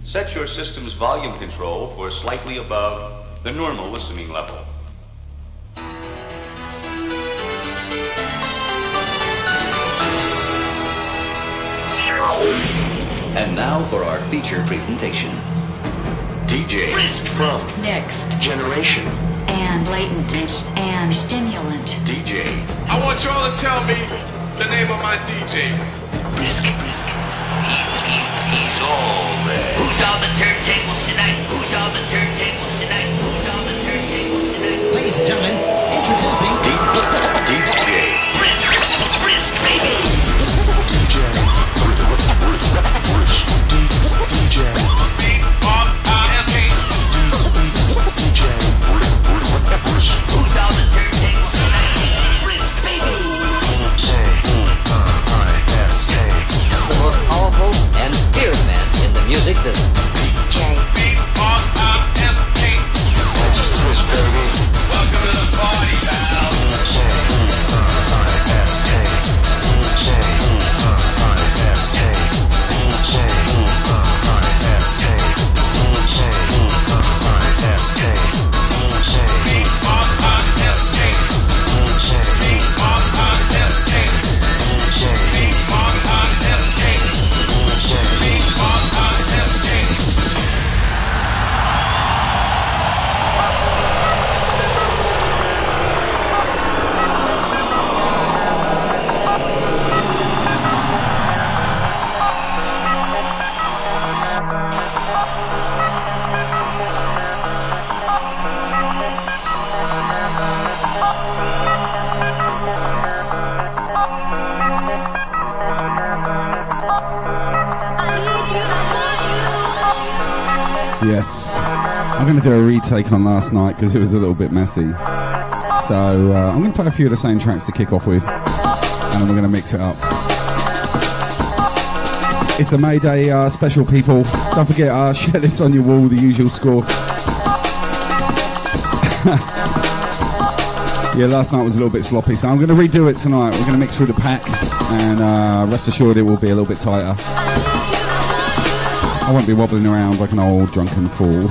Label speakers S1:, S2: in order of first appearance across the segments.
S1: Set your system's volume control for slightly above the normal listening level.
S2: And now for our feature presentation.
S3: DJ
S4: Brisk
S3: from
S4: Next
S3: Generation
S4: and Latent and Stimulant.
S3: DJ.
S5: I want y'all to tell me the name of my DJ.
S4: Brisk.
S3: He's all there.
S6: Who's on the turntables tonight? Who's on the turntables tonight? Who's on the turntables tonight?
S7: Ladies and gentlemen, introducing
S3: DJ.
S4: Brisk, baby.
S6: Who's on the turntables tonight?
S4: Brisk, baby.
S2: The most powerful and feared man in the music business.
S4: J.
S5: Welcome to the party, pal.
S8: Yes, I'm going to do a retake on last night because it was a little bit messy. So I'm going to play a few of the same tracks to kick off with, and then we're going to mix it up. It's a May Day special, people. Don't forget, share this on your wall, the usual score. Yeah, last night was a little bit sloppy, so I'm going to redo it tonight. We're going to mix through the pack, and rest assured it will be a little bit tighter. I won't be wobbling around like an old drunken fool.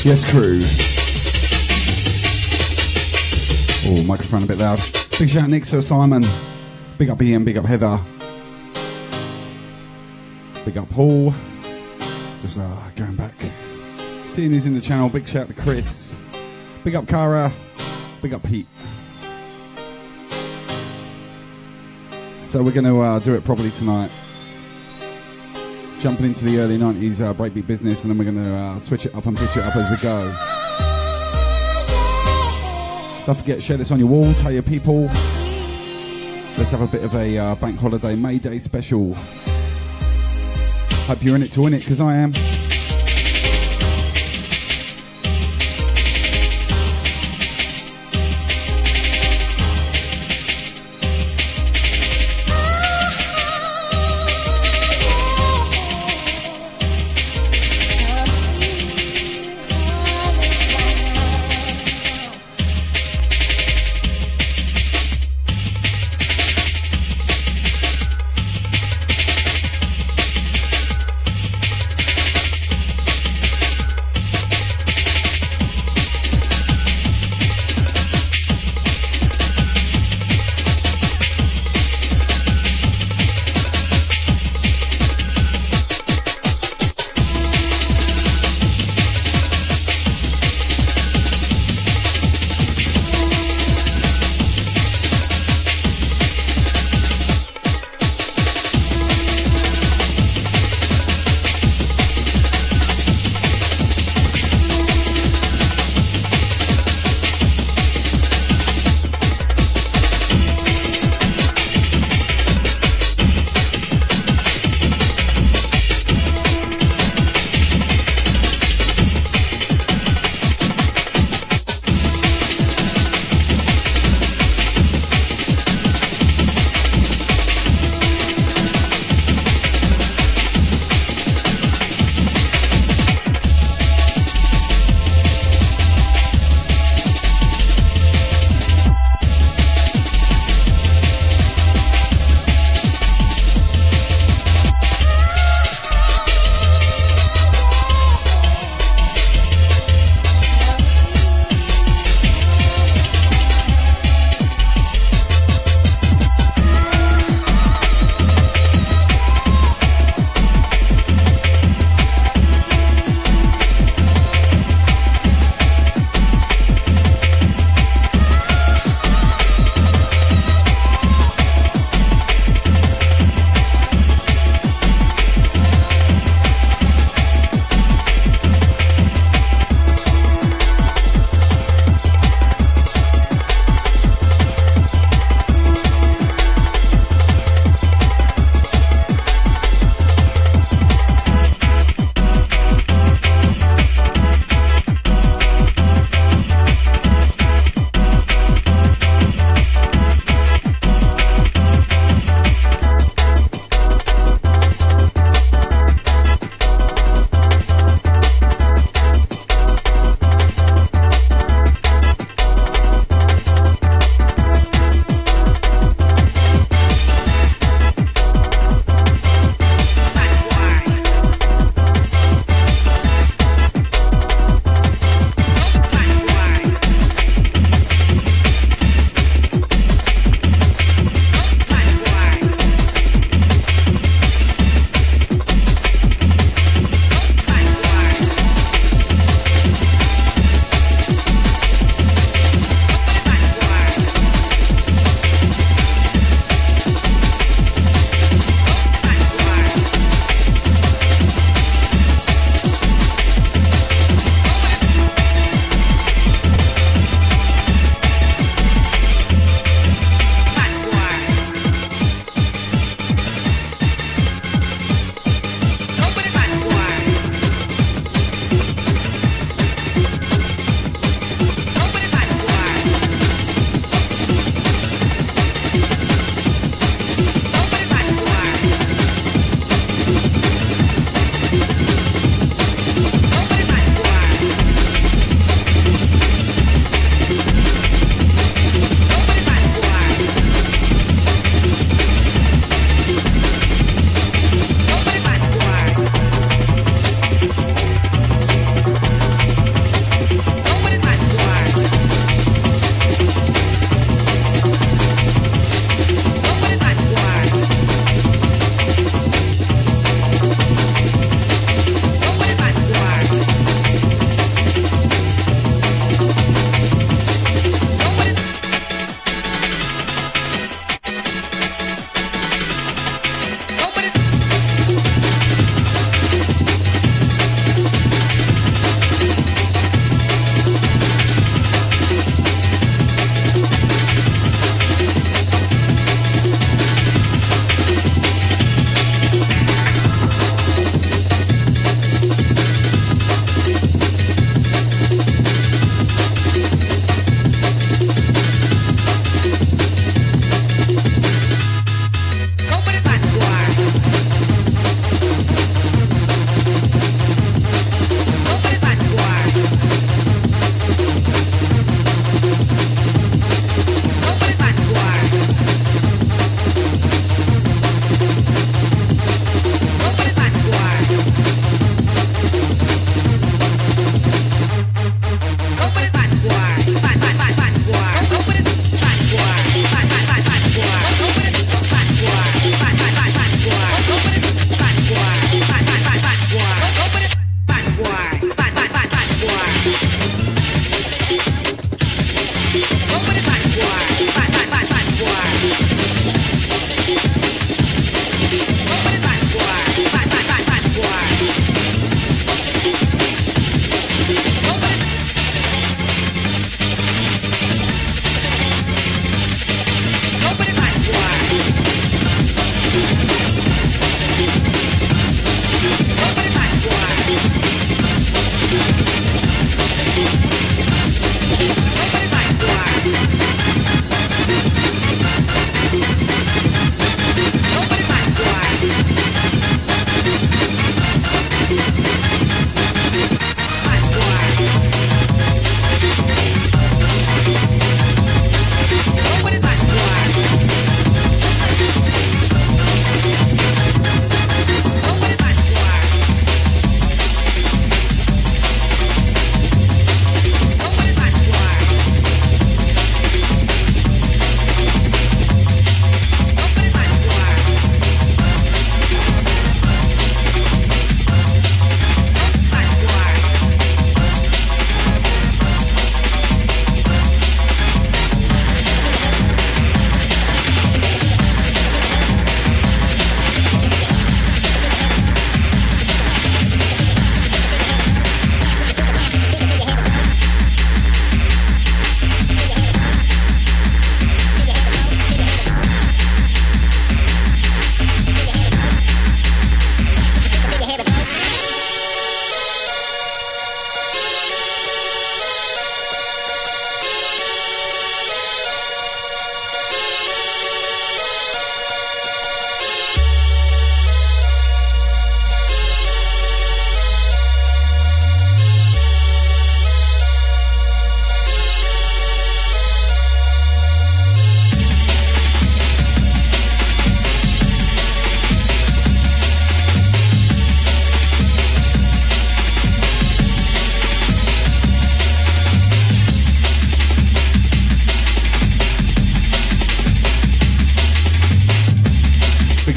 S8: Yes, crew. Oh, microphone a bit loud. Big shout out Nick, Sir Simon. Big up Ian, big up Heather. Big up Paul. Just going back. Seeing who's in the channel. Big shout out to Chris. Big up Cara. Big up Pete. So we're going to do it properly tonight. Jumping into the early 90s breakbeat business, and then we're going to switch it up and pitch it up as we go. Don't forget, share this on your wall, tell your people. Let's have a bit of a bank holiday May Day special. Hope you're in it to win it, because I am.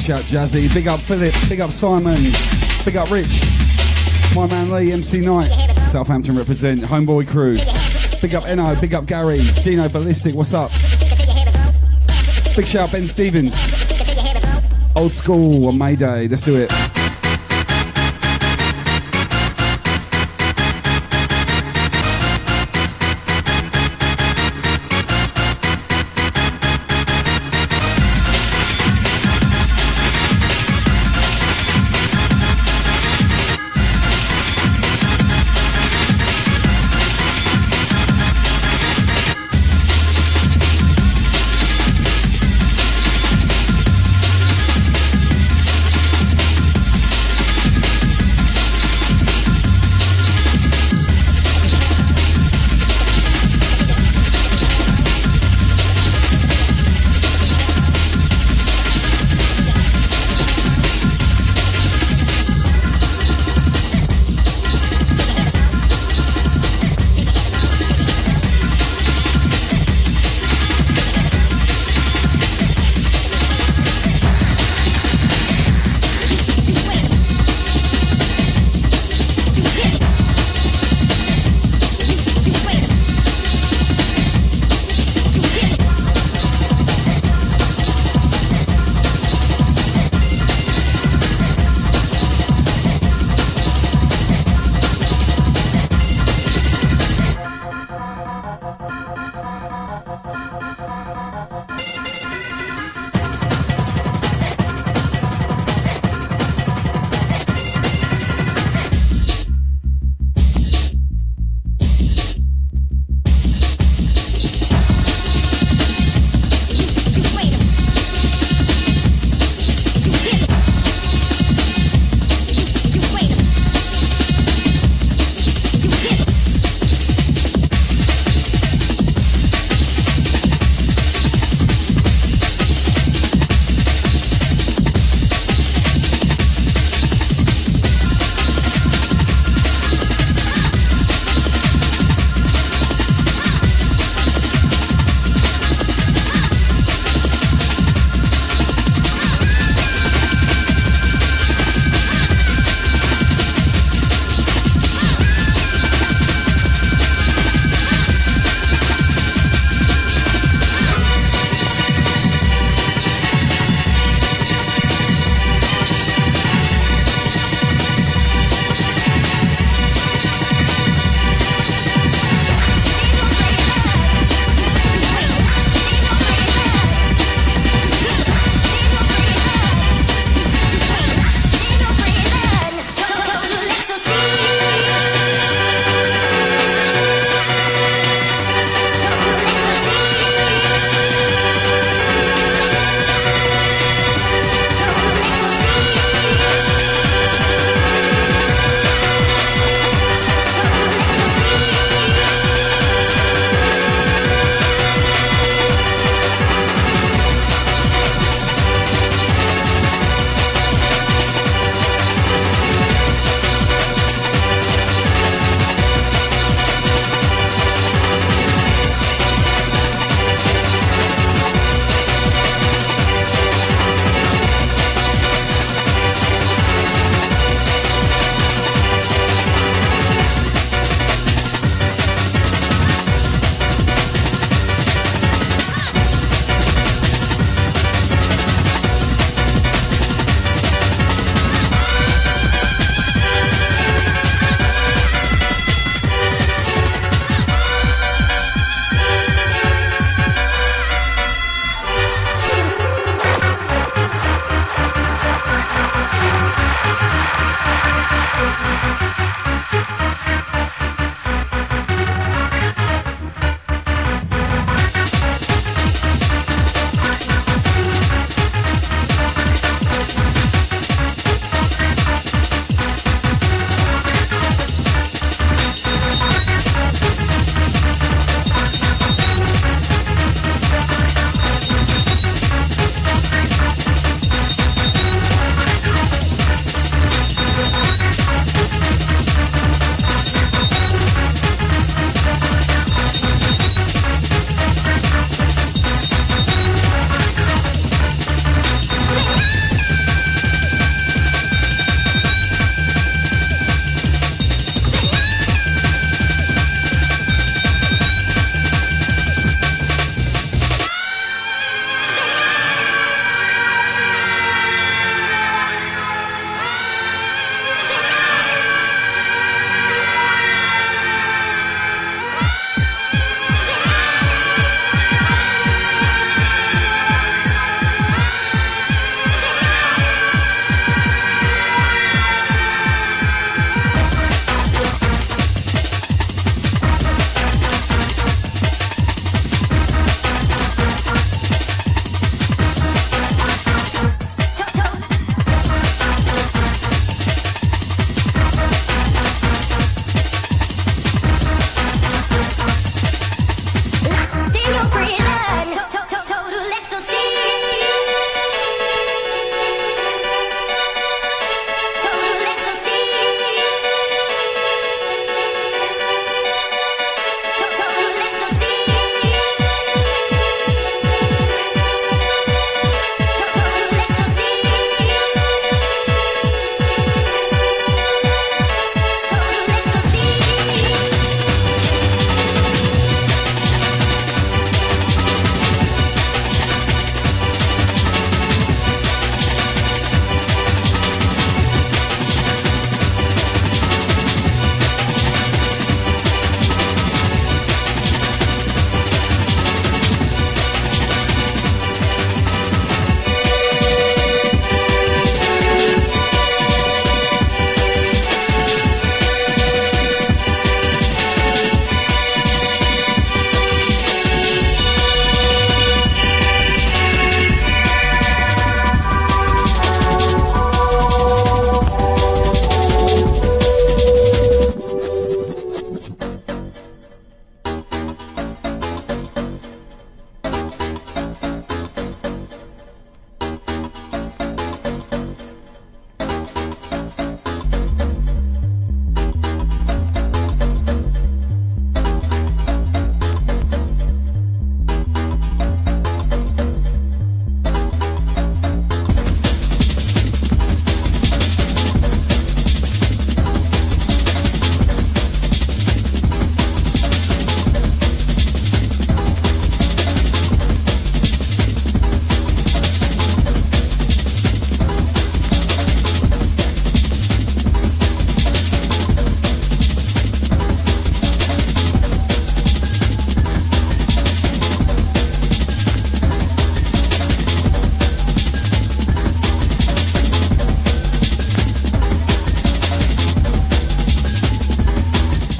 S8: shout Jazzy. Big up Philip. Big up Simon. Big up Rich. My man Lee, MC Knight. Southampton represent. Homeboy crew. Big up Eno. Big up Gary. Dino Ballistic. What's up? Big shout Ben Stevens. Old school on May Day. Let's do it.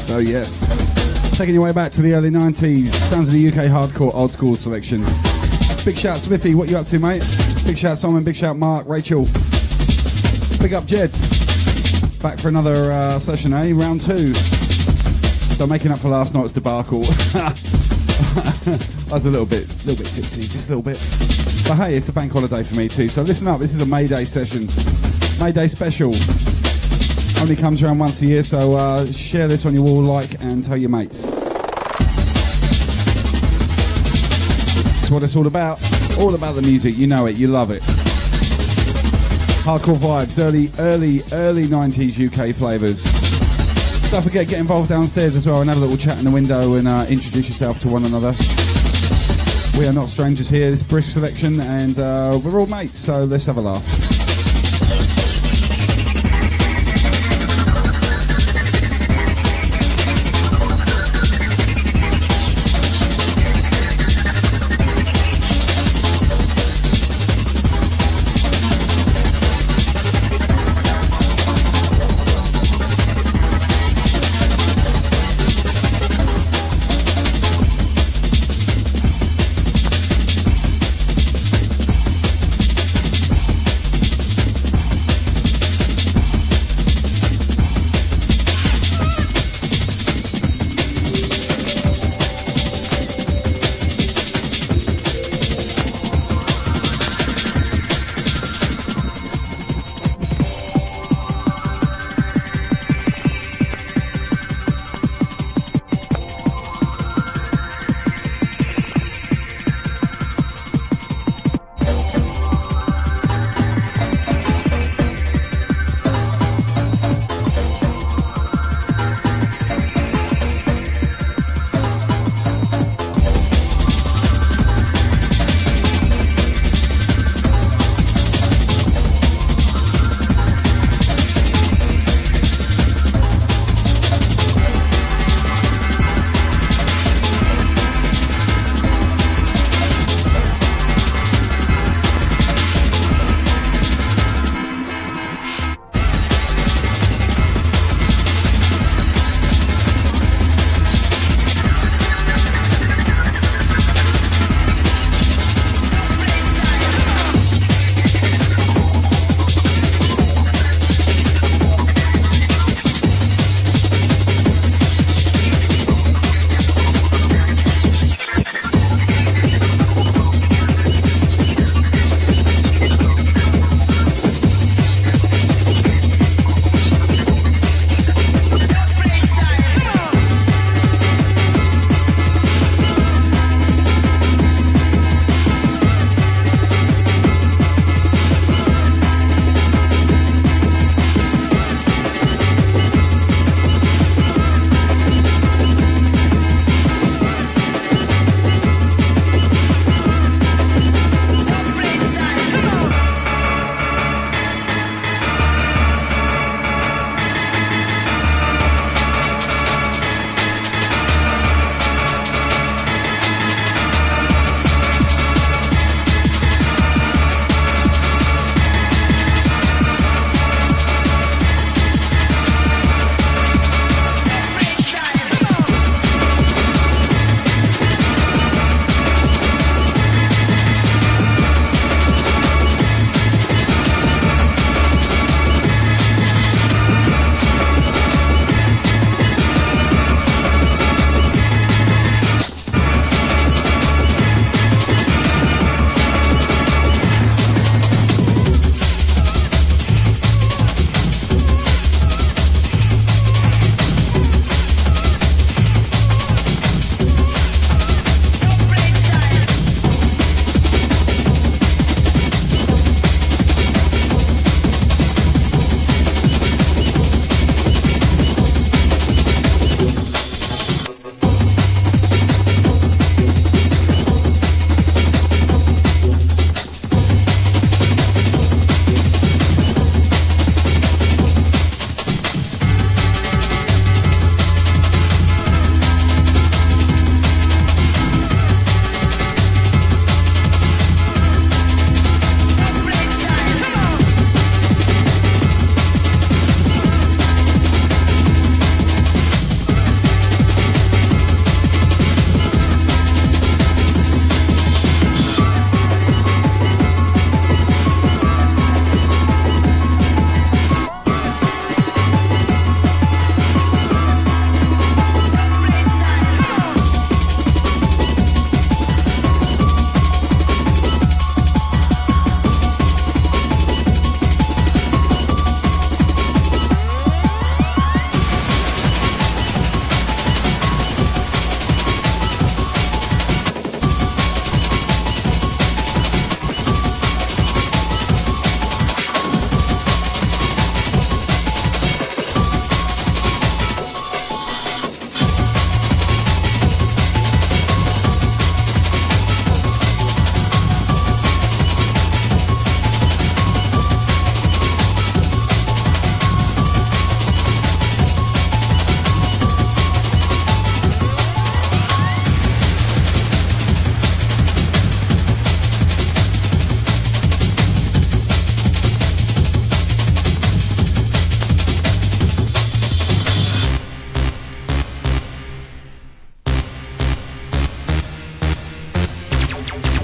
S8: Oh yes. Taking your way back to the early 90s. Sounds of the UK hardcore old school selection. Big shout Smithy, what you up to, mate? Big shout Simon, big shout Mark, Rachel. Big up Jed. Back for another session, eh? Round 2. So making up for last night's debacle. I was a little bit tipsy, just a little bit. But hey, it's a bank holiday for me too. So listen up, this is a May Day session. May Day special. Only comes around once a year, so share this on your wall, like, and tell your mates. That's what it's all about. All about the music, you know it, you love it. Hardcore vibes, early 90s UK flavours. Don't forget, get involved downstairs as well and have a little chat in the window and introduce yourself to one another. We are not strangers here, this Brisk selection, and we're all mates, so let's have a laugh.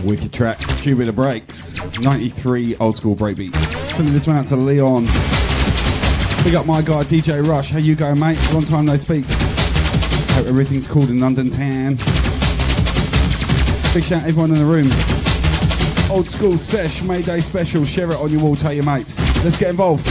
S8: Wicked track. Tube with the breaks. 93 old school breakbeat. Sending this one out to Leon. Big up my guy DJ Rush. How you going, mate? Long time no speak. Hope everything's cool in London town. Big shout out everyone in the room. Old school sesh, Mayday special. Share it on your wall, tell your mates. Let's get involved.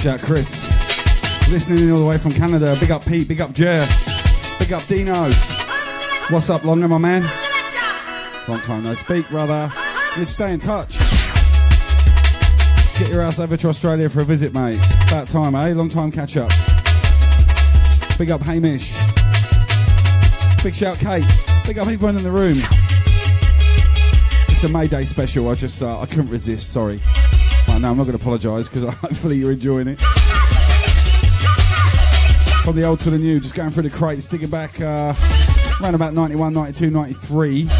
S8: out Chris. Listening in all the way from Canada. Big up Pete, big up Jer, big up Dino. What's up, Longer, my man? Long time no speak, brother. Let's stay in touch. Get your ass over to Australia for a visit, mate. About time, eh? Long time catch up. Big up Hamish. Big shout Kate. Big up everyone in the room. It's a May Day special. I couldn't resist, sorry. Right, no, I'm not going to apologise because hopefully you're enjoying it. From the old to the new, just going through the crates, digging back around about 91, 92, 93.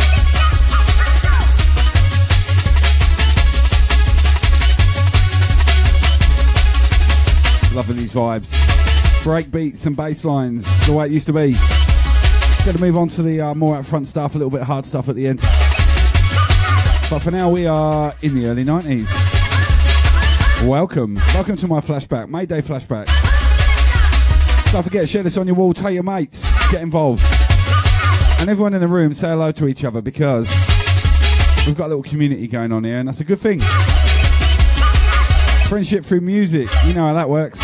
S8: Loving these vibes. Break beats and bass lines, the way it used to be. Going to move on to the more up front stuff, a little bit hard stuff at the end. But for now, we are in the early 90s. Welcome to my flashback, May Day flashback. Don't forget to share this on your wall, tell your mates, get involved. And everyone in the room, say hello to each other because we've got a little community going on here and that's a good thing. Friendship through music, you know how that works.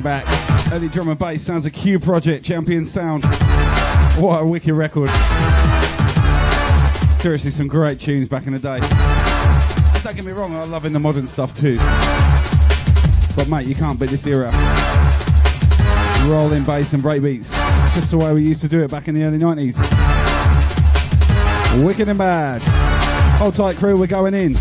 S8: back. Early drum and bass sounds a Q project, Champion Sound. What a wicked record. Seriously, some great tunes back in the day. And don't get me wrong, I'm loving the modern stuff too. But mate, you can't beat this era. Rolling bass and breakbeats. Just the way we used to do it back in the early 90s. Wicked and bad. Hold tight, crew, we're going in.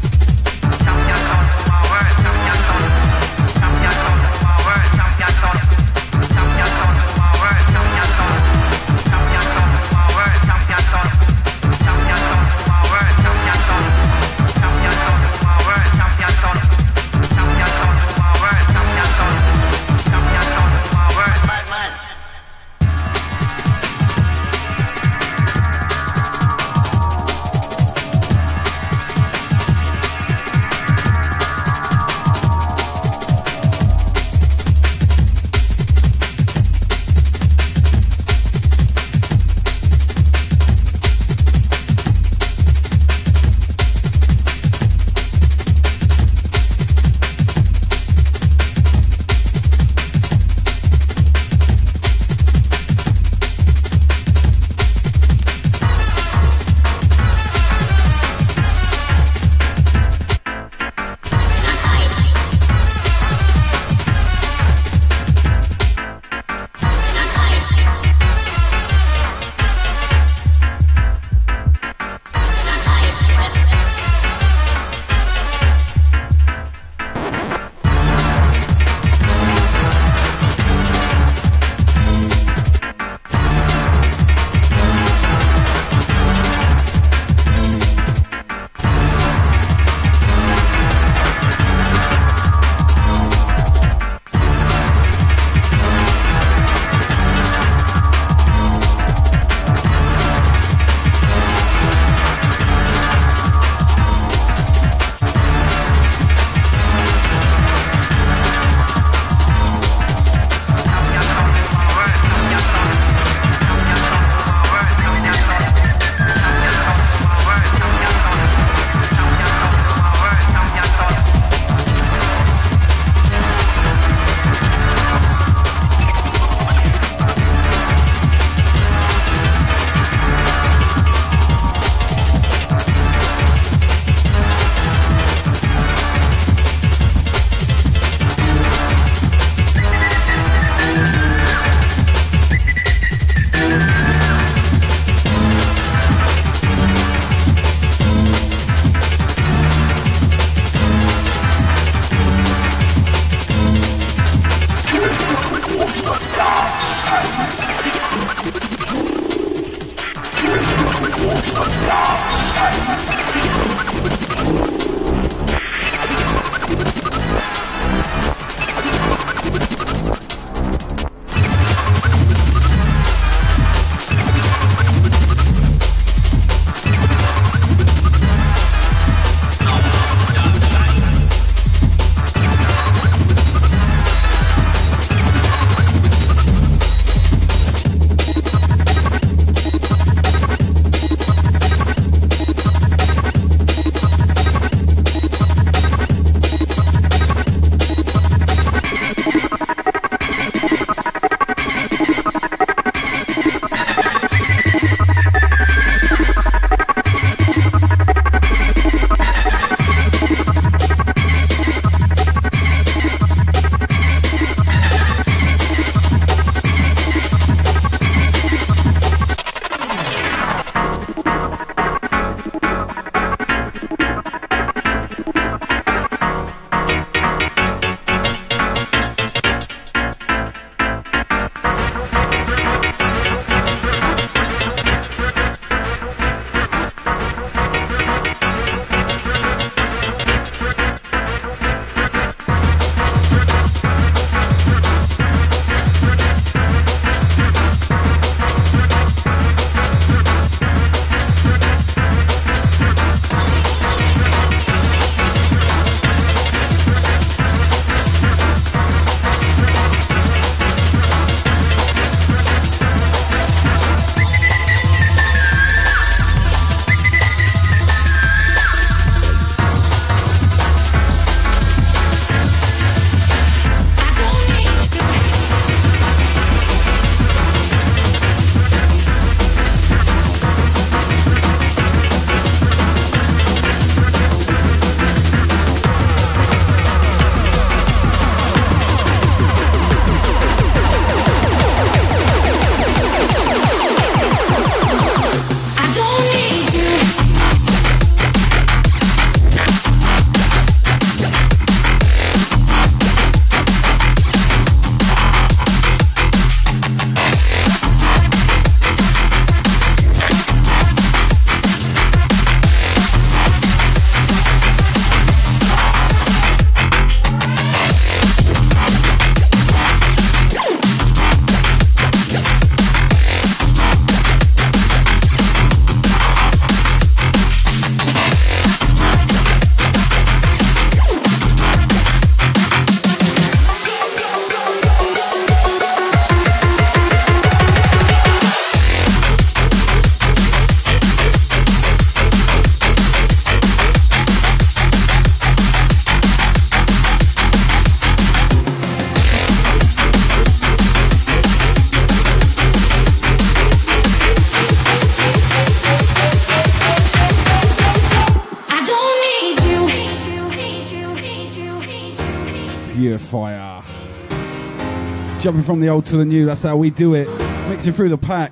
S8: Purifier. Jumping from the old to the new, that's how we do it. Mixing through the pack.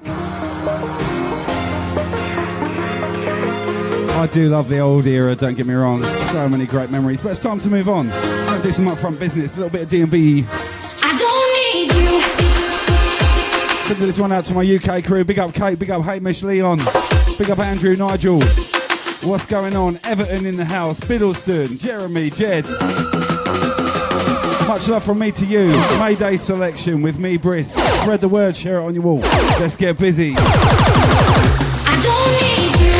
S8: I do love the old era, don't get me wrong. There's so many great memories. But it's time to move on. I'm going to do some upfront business. A little bit of D&B.
S9: I don't need you.
S8: Send this one out to my UK crew. Big up Kate, big up Hamish, Leon. Big up Andrew, Nigel. What's going on? Everton in the house. Biddleston, Jeremy, Jed. Much love from me to you. Mayday selection with me, Brisk. Spread the word, share it on your wall. Let's get busy.
S9: I don't need you.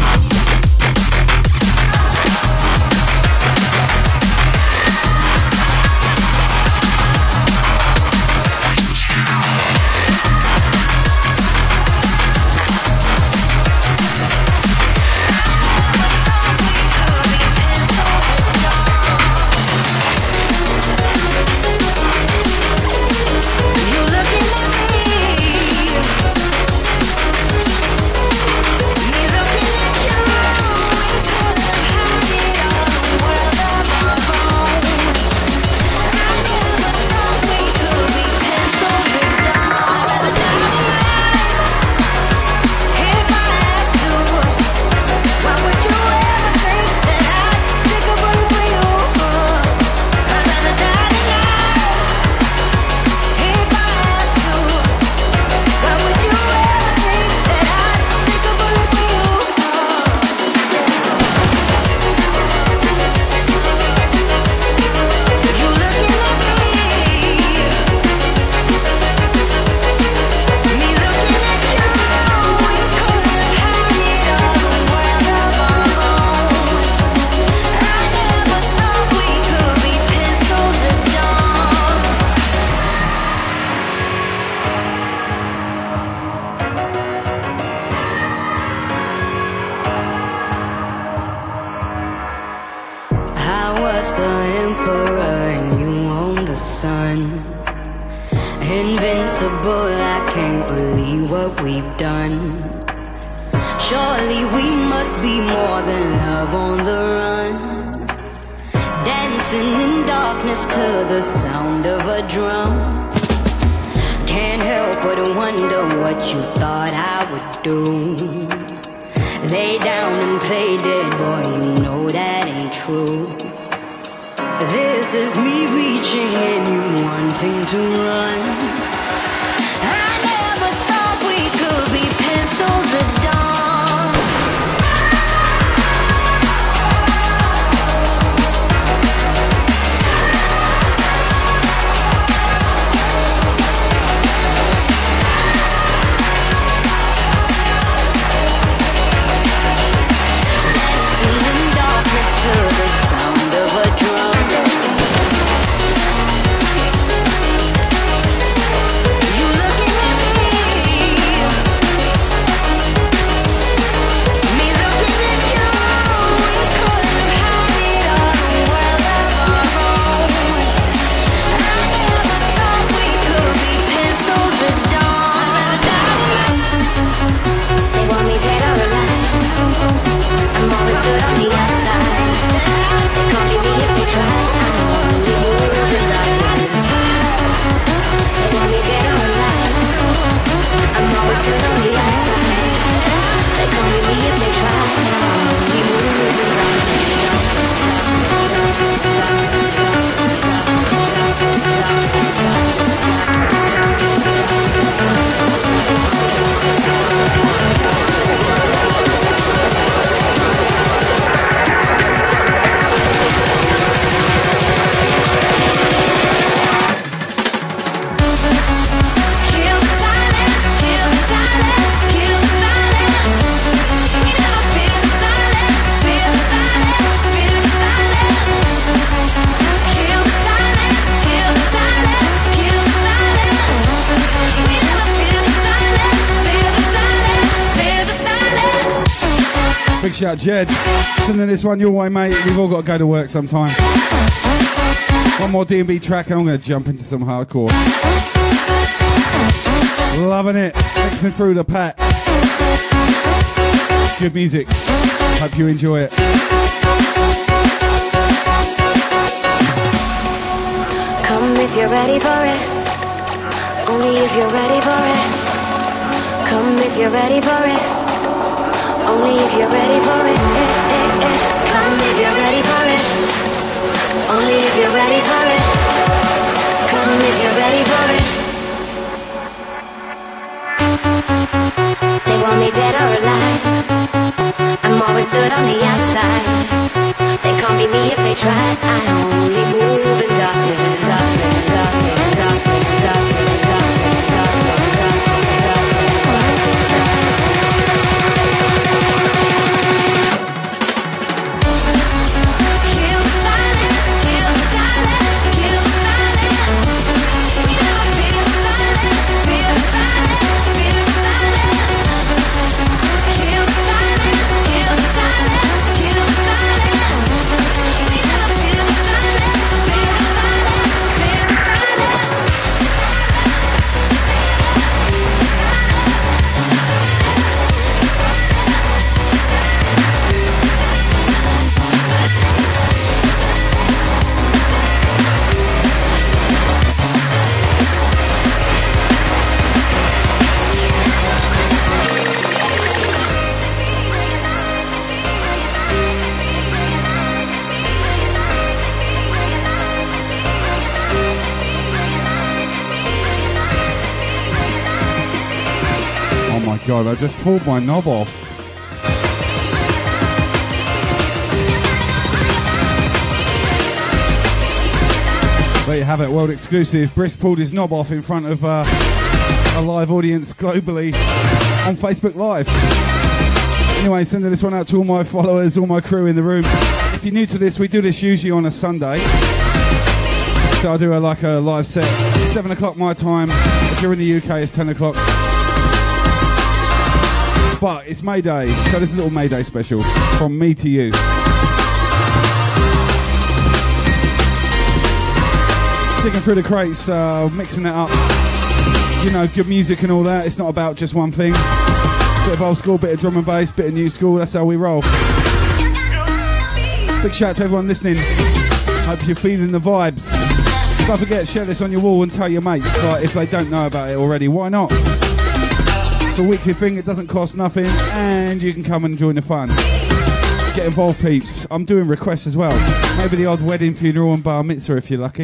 S8: Shout Jed, sending this one your way, mate. We've all got to go to work sometime. One more D&B track and I'm going to jump into some hardcore. Loving it, mixing through the pack. Good music. Hope you enjoy it.
S9: Come if you're ready for it. Only if you're ready for it. Come if you're ready for it. Only if you're ready for it. Come if you're ready for it. Only if you're ready for it. Come if you're ready for it. They want me dead or alive. I'm always stood on the outside. They can't be me if they try. I only move in darkness, darkness, darkness, darkness, darkness, darkness, darkness, kill silence, kill silence, kill silence. We never feel silence, feel silence, feel silence. Kill silence, kill silence, kill silence. We never feel silence, feel silence, feel silence.
S8: Oh my god, I just pulled my knob off. There you have it, world exclusive. Brisk pulled his knob off in front of a live audience globally on Facebook Live. Anyway, sending this one out to all my followers, all my crew in the room. If you're new to this, we do this usually on a Sunday. So I do a live set, 7 o'clock my time. If you're in the UK, it's 10 o'clock. But it's May Day, so this is a little May Day special from me to you. Digging through the crates, mixing it up. You know, good music and all that. It's not about just one thing. Bit of old school, bit of drum and bass, bit of new school. That's how we roll. Big shout out to everyone listening. Hope you're feeling the vibes. Don't forget, share this on your wall and tell your mates. Like, if they don't know about it already, why not? It's a weekly thing, it doesn't cost nothing, and you can come and join the fun. Get involved, peeps. I'm doing requests as well. Maybe the odd wedding, funeral and bar mitzvah if you're lucky.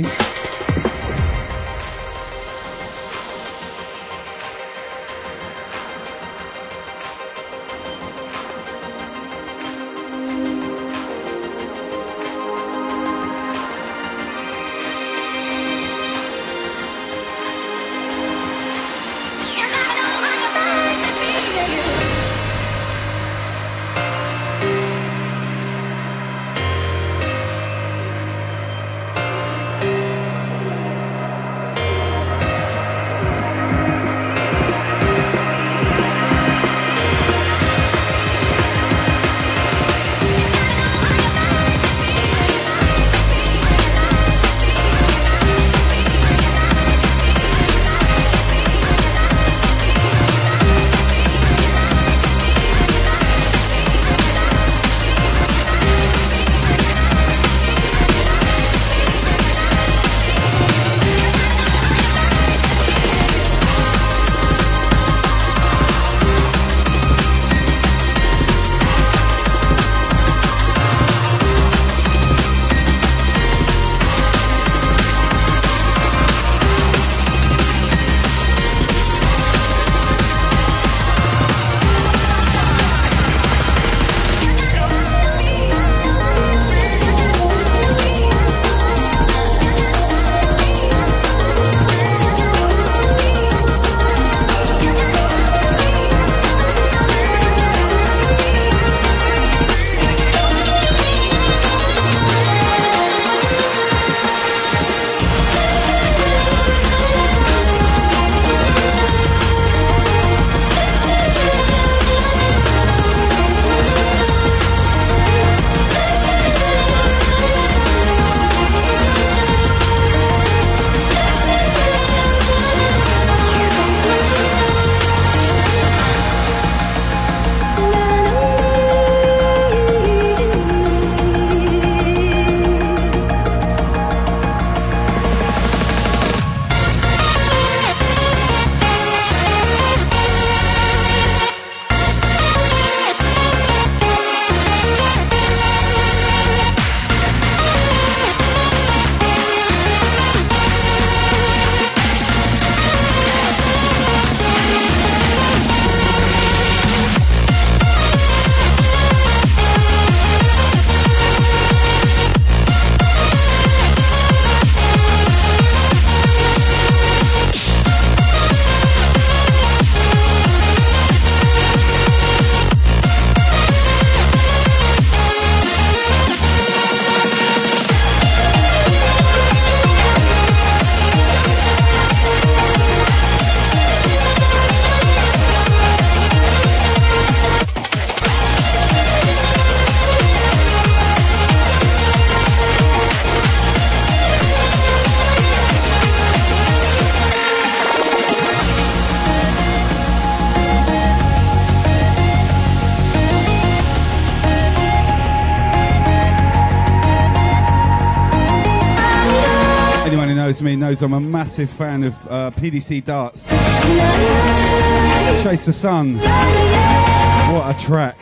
S8: follows me knows I'm a massive fan of PDC Darts. Chase the Sun. What a track.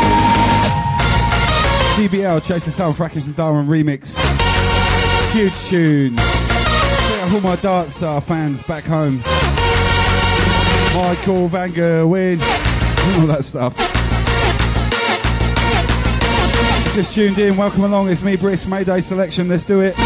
S8: DBL, Chase the Sun, Frackish and Darwin remix. Huge tune. Shout out all my Darts fans back home. Michael, Van Gerwen, all that stuff. Just tuned in, welcome along. It's me, Brisk, Mayday Selection. Let's do it.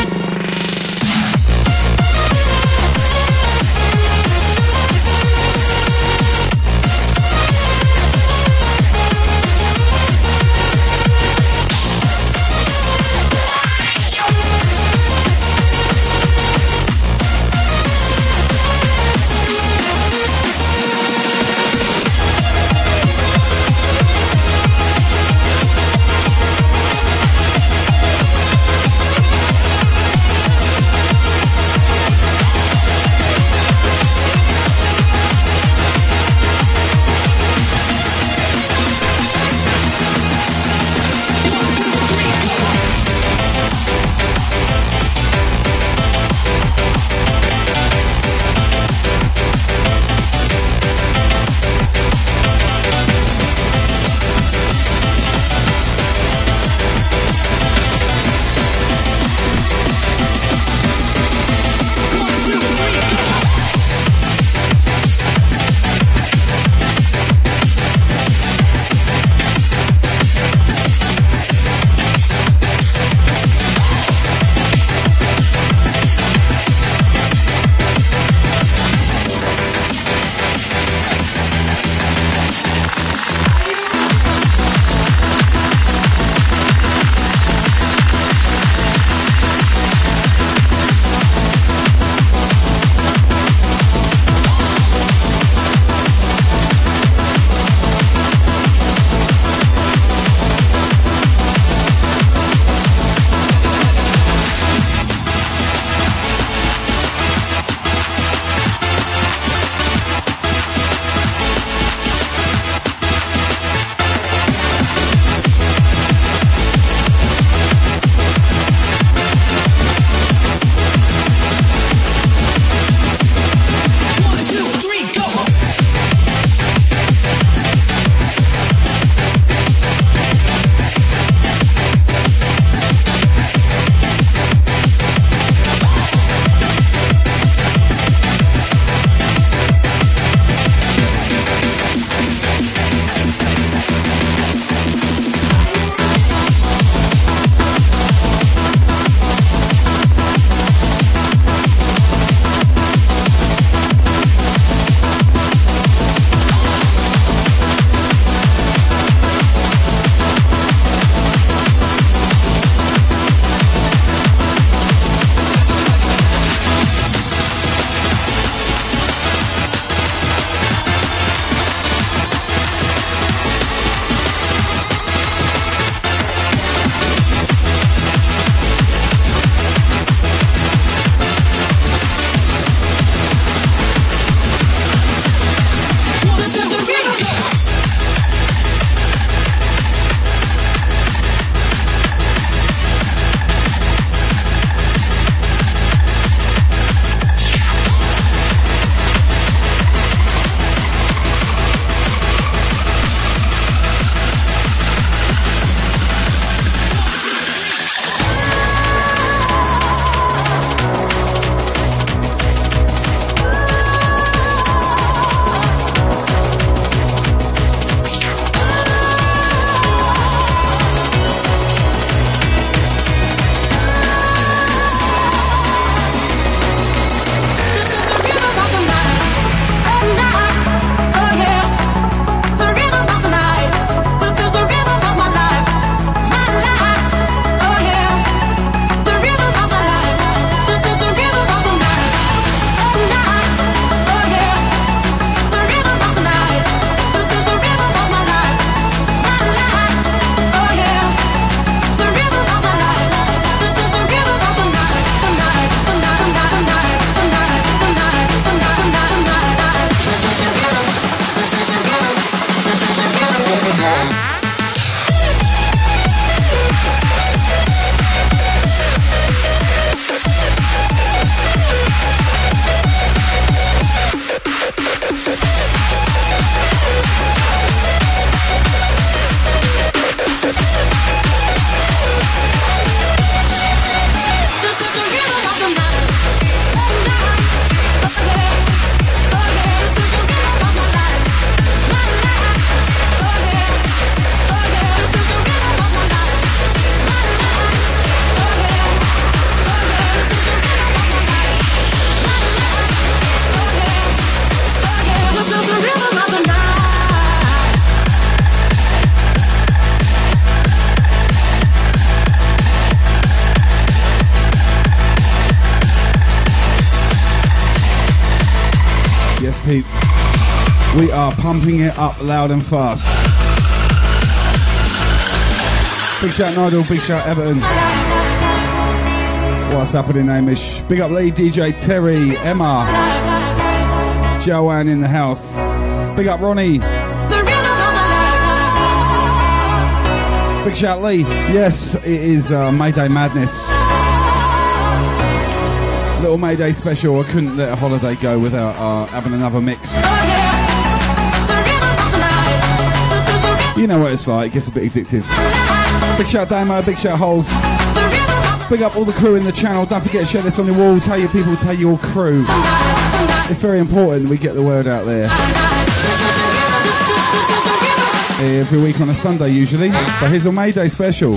S8: We are pumping it up loud and fast. Big shout Nigel, big shout Everton. What's happening, Hamish? Big up Lee, DJ Terry, Emma, Joanne in the house. Big up Ronnie. Big shout Lee. Yes, it is Mayday Madness. Little Mayday special. I couldn't let a holiday go without having another mix. You know what it's like, it gets a bit addictive. Big shout Damo, big shout Holes. Big up all the crew in the channel. Don't forget to share this on your wall. Tell your people, tell your crew. It's very important we get the word out there. Every week on a Sunday usually. But here's a Mayday special.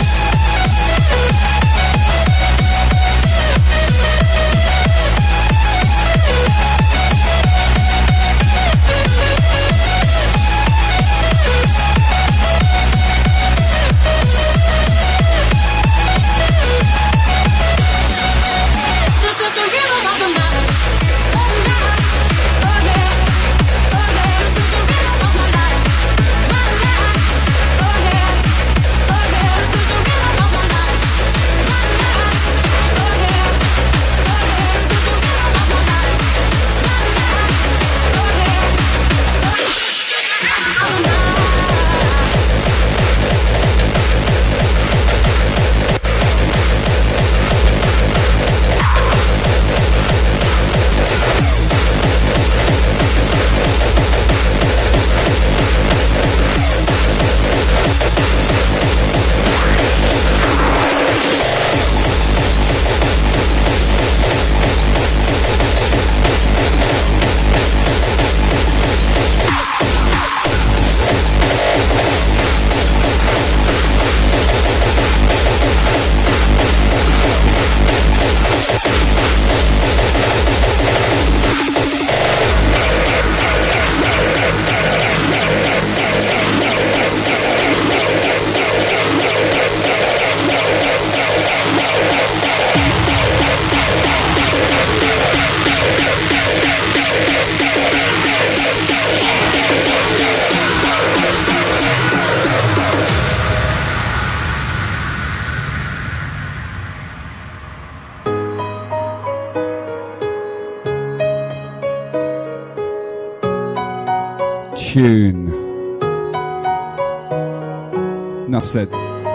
S8: Tune. Enough said.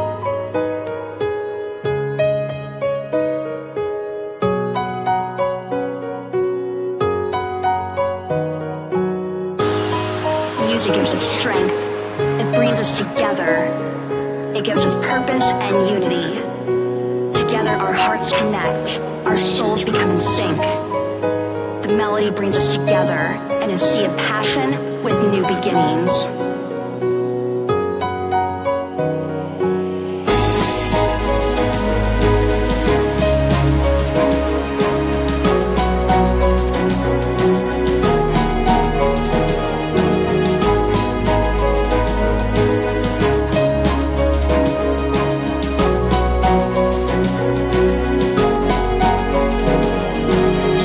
S10: Music gives us strength. It brings us together. It gives us purpose and unity. Together our hearts connect. Our souls become in sync. The melody brings us together in a sea of passion with new beginnings.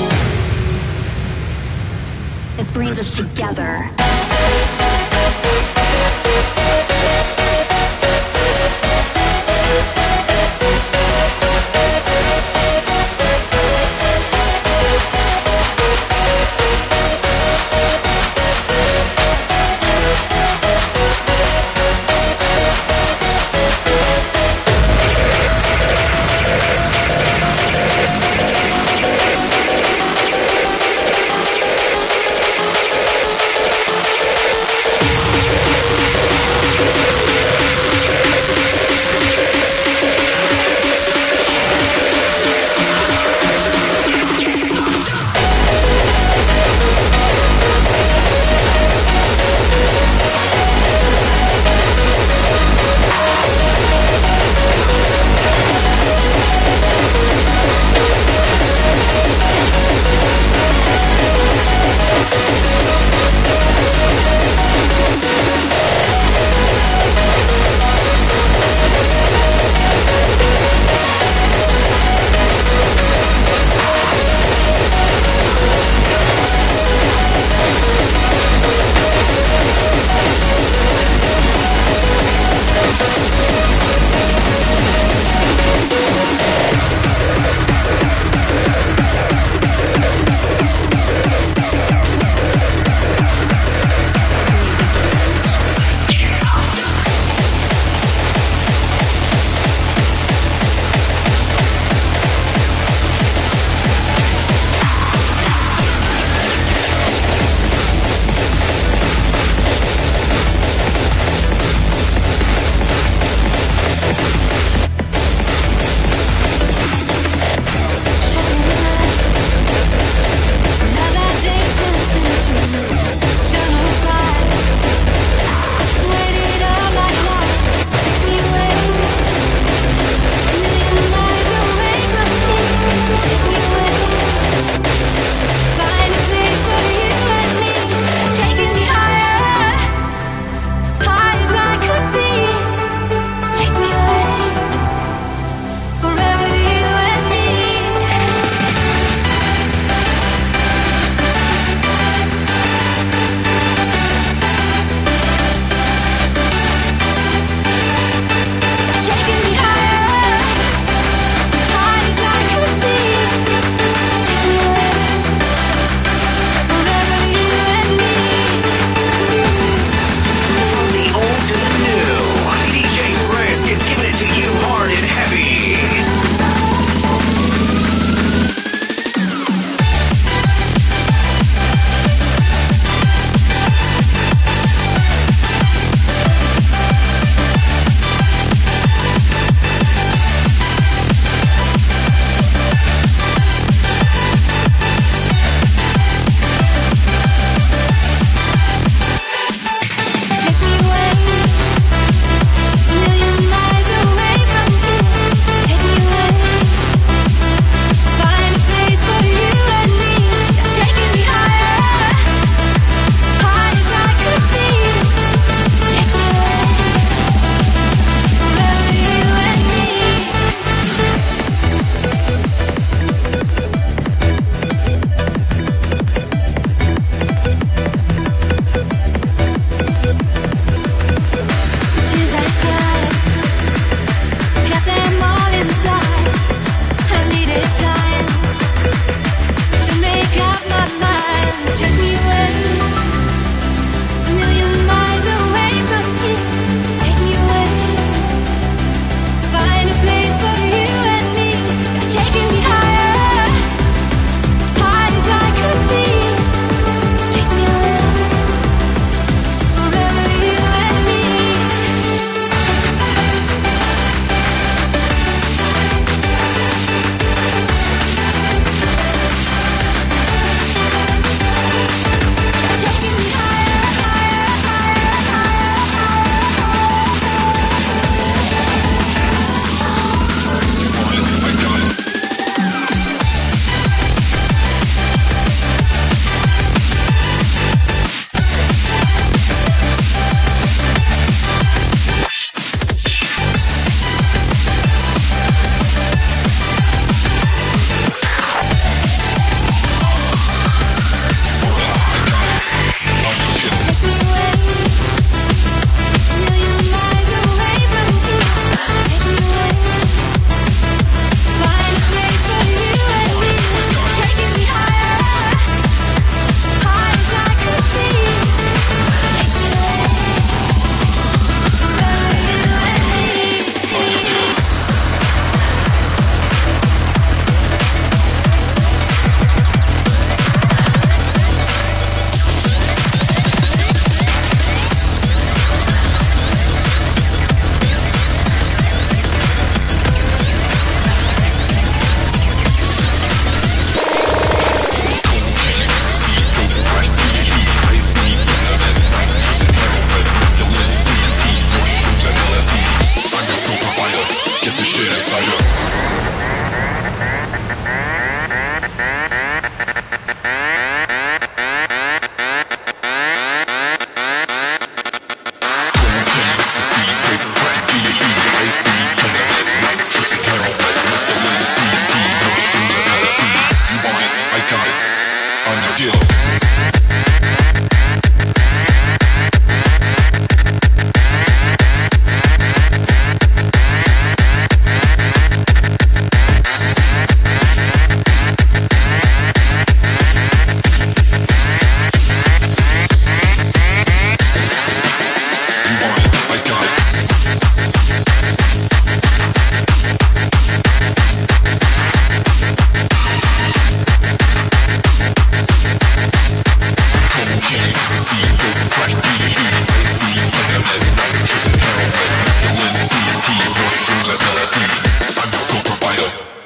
S10: It brings us together.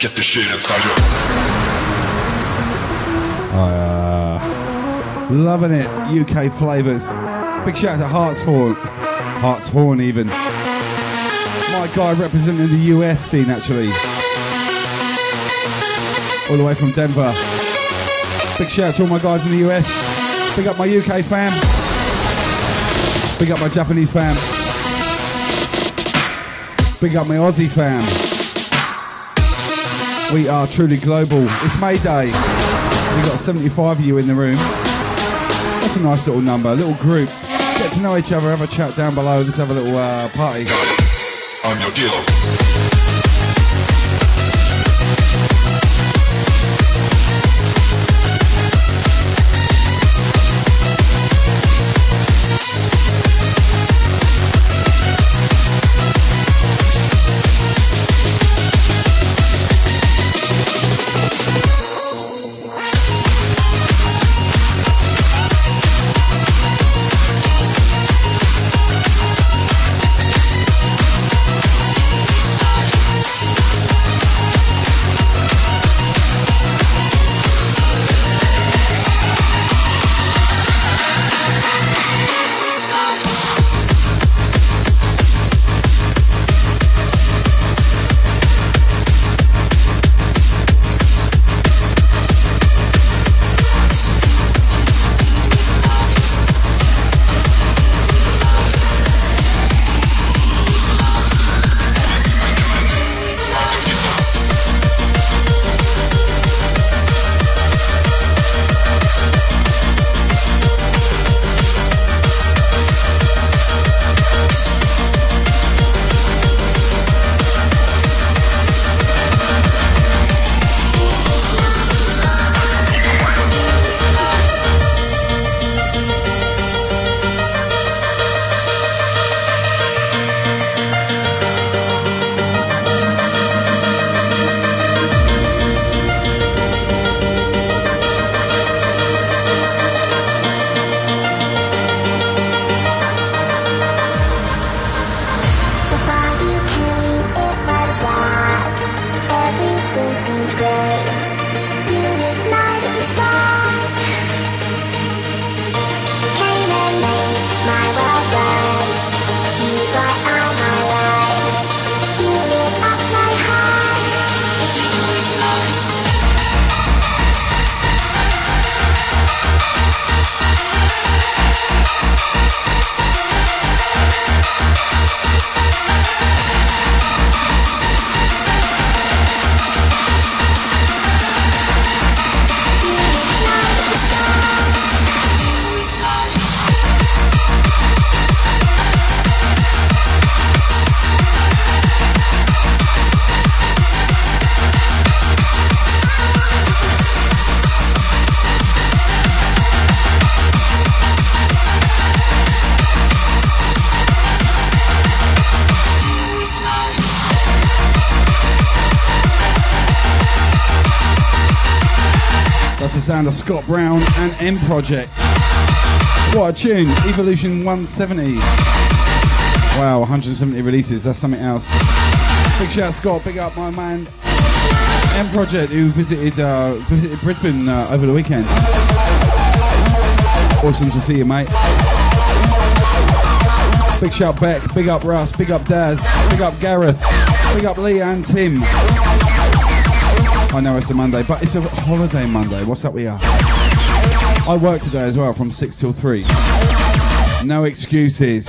S5: Get the shit inside you.
S8: Loving it, UK flavours. Big shout out to Hartshorn even. My guy representing the US scene actually. All the way from Denver. Big shout out to all my guys in the US. Big up my UK fam. Big up my Japanese fam. Big up my Aussie fam. We are truly global. It's May Day. We've got 75 of you in the room. That's a nice little number, a little group. Get to know each other, have a chat down below. Let's have a little party.
S5: I'm your dealer.
S8: Sound of Scott Brown and M Project. What a tune! Evolution 170. Wow, 170 releases. That's something else. Big shout out Scott. Big up my man M Project who visited Brisbane over the weekend. Awesome to see you, mate. Big shout Beck. Big up Russ. Big up Daz. Big up Gareth. Big up Lee and Tim. I know it's a Monday, but it's a holiday Monday. What's up with you? I work today as well from 6 till 3. No excuses.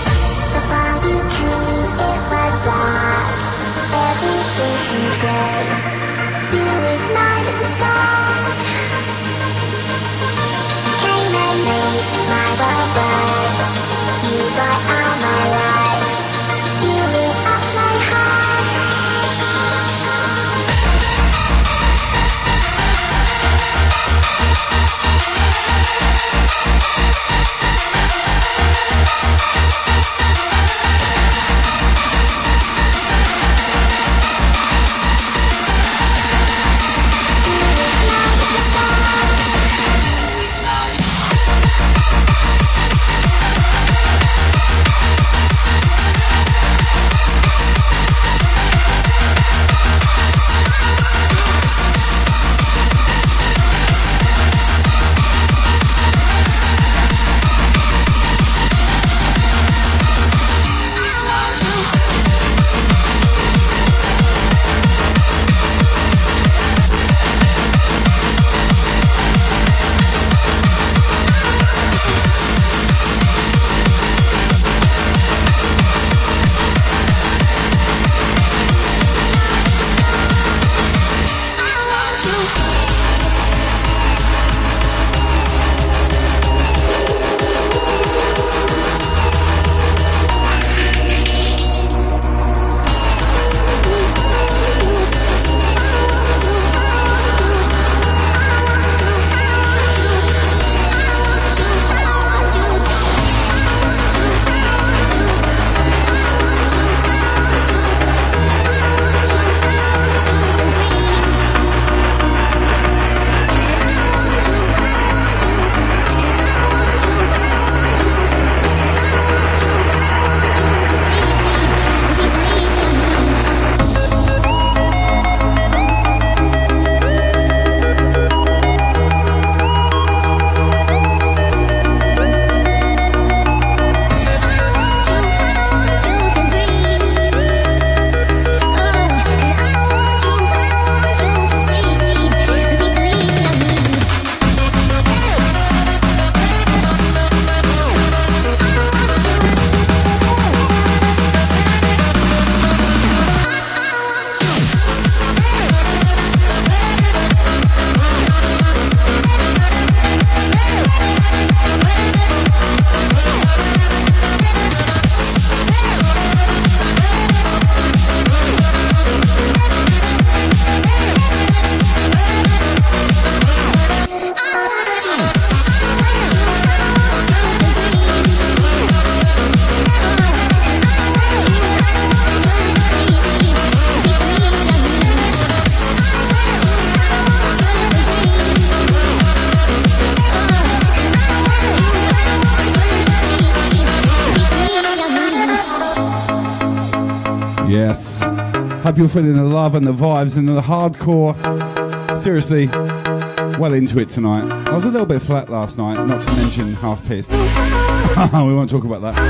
S8: Yes. Hope you're feeling the love and the vibes and the hardcore. Seriously, well into it tonight. I was a little bit flat last night, not to mention half pissed. We won't talk about that.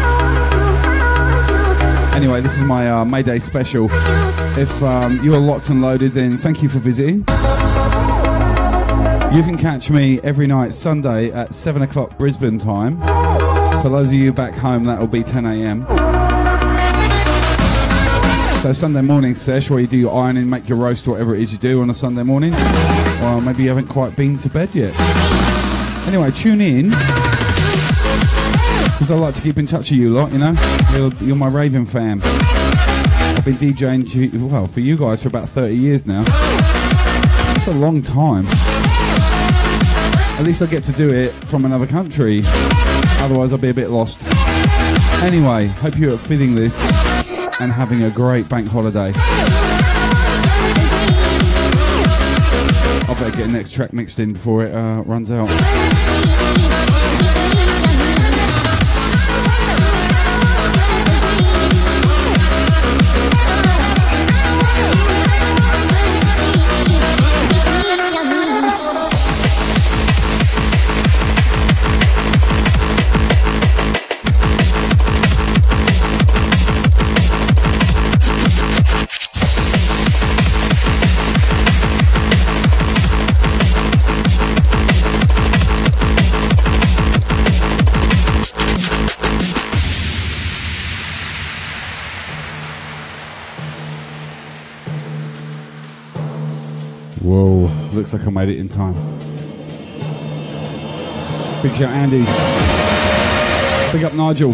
S8: Anyway, this is my May Day special. If you are locked and loaded, then thank you for visiting. You can catch me every night Sunday at 7 o'clock Brisbane time. For those of you back home, that will be 10 a.m. So Sunday morning sesh where you do your ironing, make your roast, whatever it is you do on a Sunday morning. Well, maybe you haven't quite been to bed yet. Anyway, tune in. Because I like to keep in touch with you lot, you know. You're my raving fam. I've been DJing, for you guys for about 30 years now. That's a long time. At least I get to do it from another country. Otherwise I'll be a bit lost. Anyway, hope you're feeling this and having a great bank holiday. I better get the next track mixed in before it runs out. Whoa, looks like I made it in time. Big shout Andy. Big up Nigel.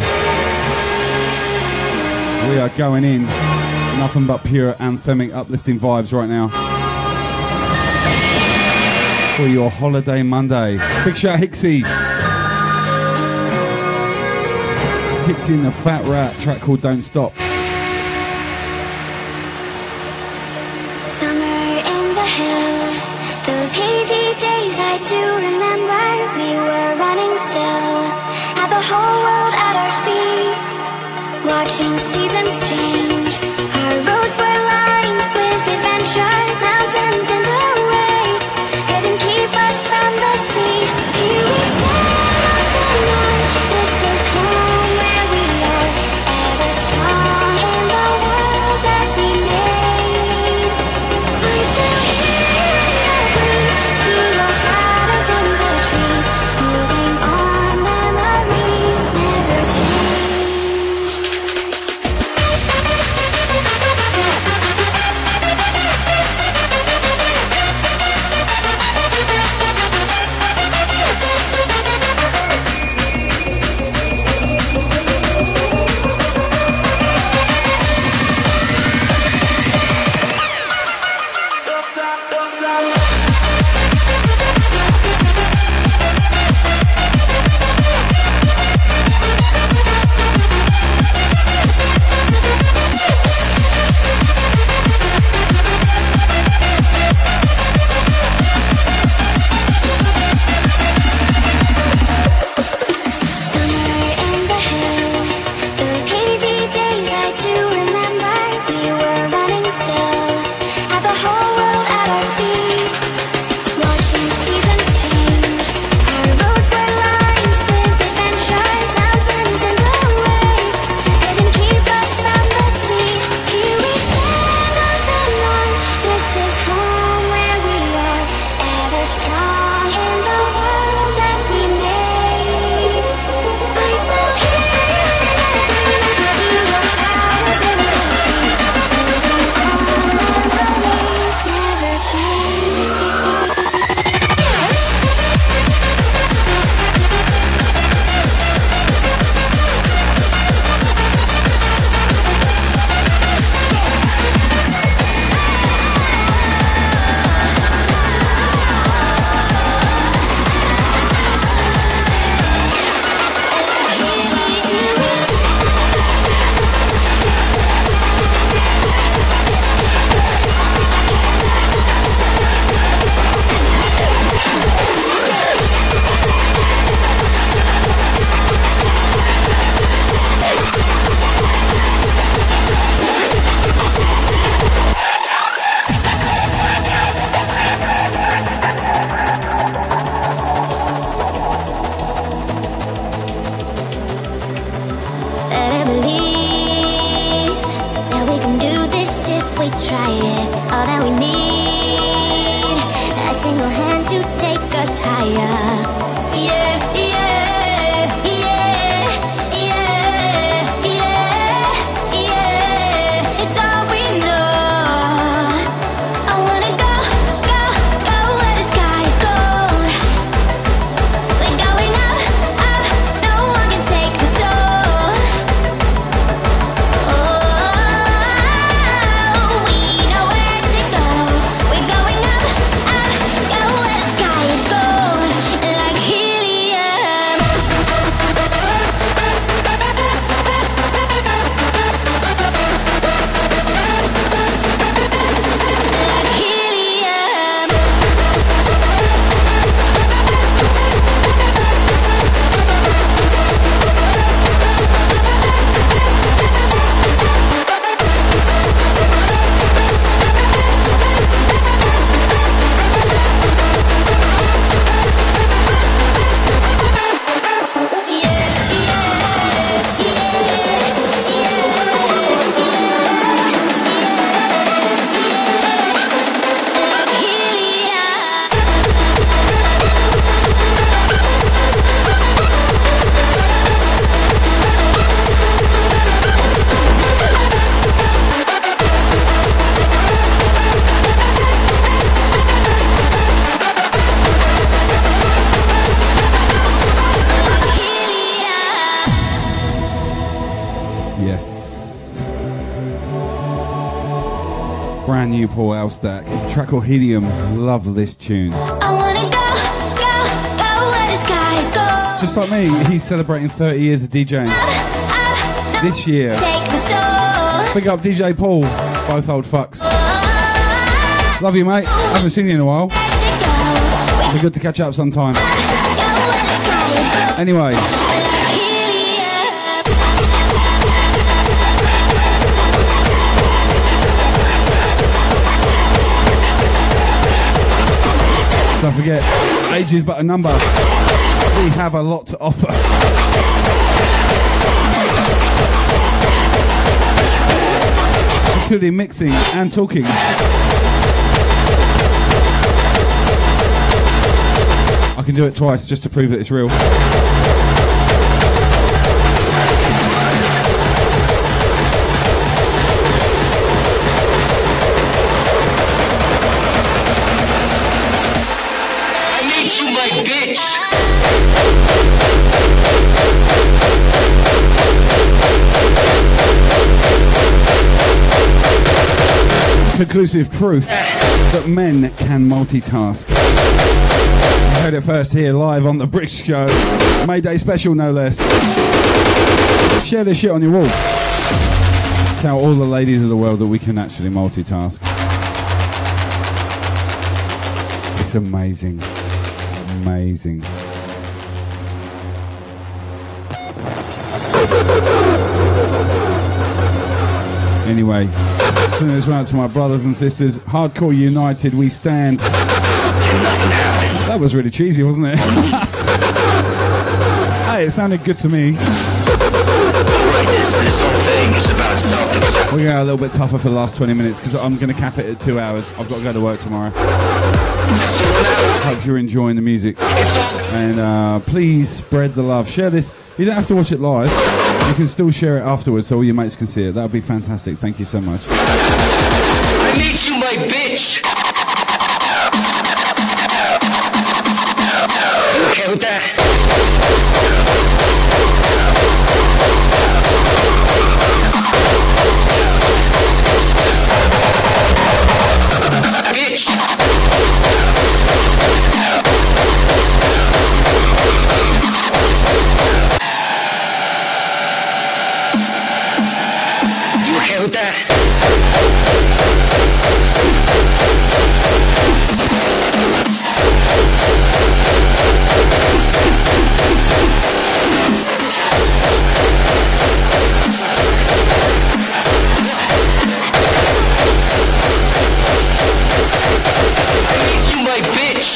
S8: We are going in. Nothing but pure anthemic uplifting vibes right now. For your holiday Monday. Big shout Hixie. Hixie in the Fat Rat, track called Don't Stop.
S9: Watching seasons change, our roads were lined with adventure, mountains in the way, couldn't keep us from the sea. Here we stand on the north, this is home where we are, ever strong in the world that we made. I'm still here in the breeze, see your shadows in the trees, holding on memories never change. we try it. All that we need, a single hand to take us higher. Yeah, yeah, yeah, yeah, yeah, yeah. It's all we know. I wanna go, go, go where the sky is gold. We're going up, up, no one can take my soul. Oh, we know where to go. We're going up, up, go where the sky is gold. Like helium. Like helium.
S8: Yes. Brand new Paul Alstack. Track called Helium. Love this tune.
S9: I wanna go, go, go where the sky is gold.
S8: Just like me, he's celebrating 30 years of DJing this year.
S9: Take my soul.
S8: Big up DJ Paul. Both old fucks. Love you, mate. Haven't seen you in a while. Be good to catch up sometime. Anyway. Don't forget, age is but a number. We have a lot to offer. Including mixing and talking. I can do it twice just to prove that it's real. Conclusive proof that men can multitask. You heard it first here live on the Brisk Show. Mayday special, no less. Share this shit on your wall. Tell all the ladies of the world that we can actually multitask. It's amazing. Amazing. Anyway, sending this one out to my brothers and sisters. Hardcore United, we stand. That was really cheesy, wasn't it? Hey, it sounded good to me.
S4: This whole thing is about self-acceptance.
S8: We're going to go a little bit tougher for the last 20 minutes because I'm going to cap it at 2 hours. I've got to go to work tomorrow. Hope you're enjoying the music. And please spread the love. Share this. You don't have to watch it live. You can still share it afterwards so all your mates can see it. That would be fantastic. Thank you so much.
S4: I need you, my bitch. You okay with that? Bitch. You okay with that? I need you, my bitch.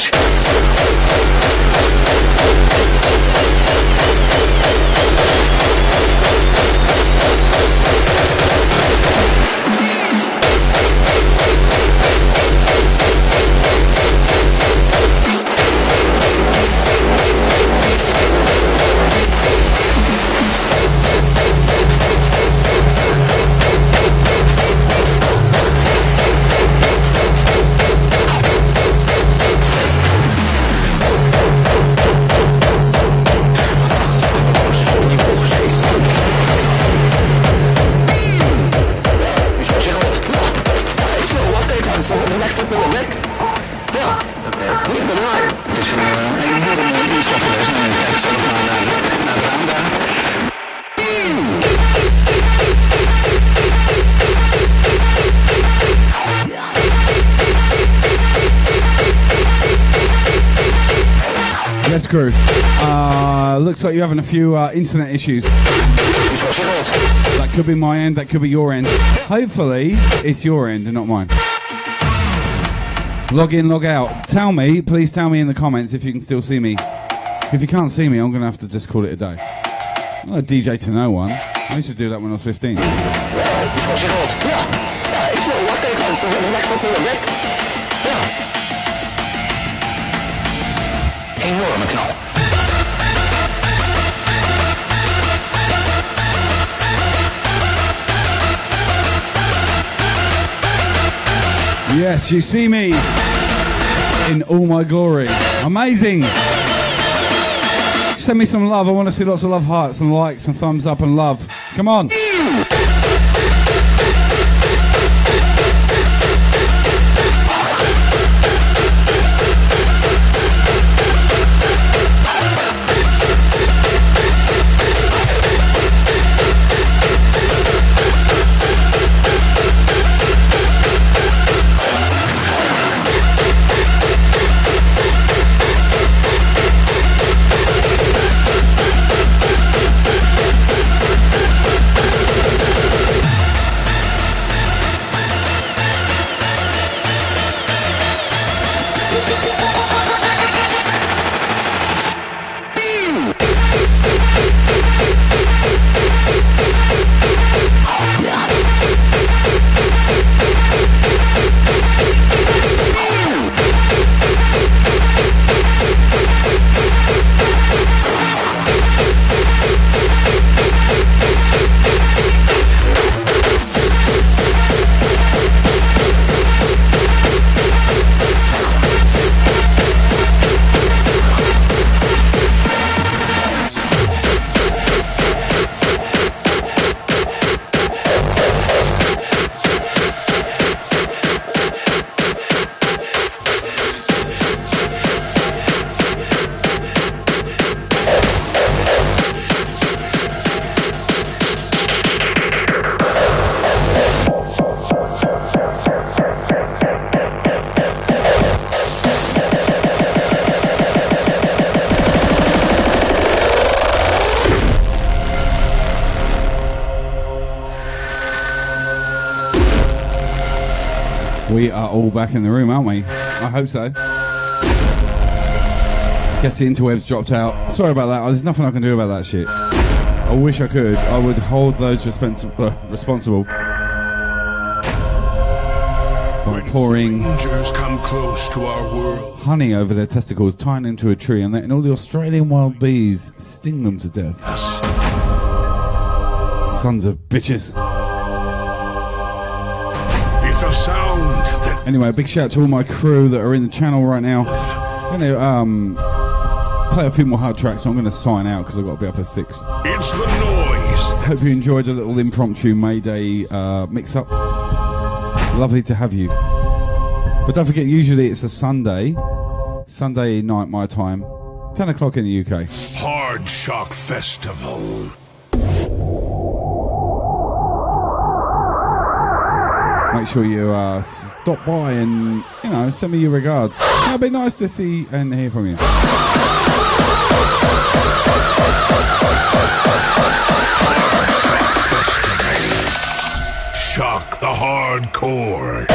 S8: Crew. Looks like you're having a few internet issues. That could be my end, that could be your end. Hopefully, it's your end and not mine. Log in, log out. Please tell me in the comments if you can still see me. If you can't see me, I'm going to have to just call it a day. I'm not a DJ to no one. I used to do that when I was 15. Yes, you see me in all my glory. Amazing. Send me some love. I want to see lots of love hearts and likes and thumbs up and love. Come on. We are all back in the room, aren't we? I hope so. Guess the interwebs dropped out. Sorry about that. There's nothing I can do about that shit. I wish I could. I would hold those responsible by pouring
S5: come close to our world.
S8: honey over their testicles, tying them to a tree, and letting all the Australian wild bees sting them to death. Sons of bitches.
S5: It's a sound that...
S8: Anyway, a big shout out to all my crew that are in the channel right now. I'm going to play a few more hard tracks, so I'm going to sign out because I've got to be up at 6.
S5: It's the noise.
S8: Hope you enjoyed a little impromptu May Day mix-up. Lovely to have you. But don't forget, usually it's a Sunday night my time, 10 o'clock in the UK.
S5: Hard Shock Festival.
S8: Make sure you stop by and, send me your regards. It'd be nice to see and hear from you.
S5: Shock the hardcore.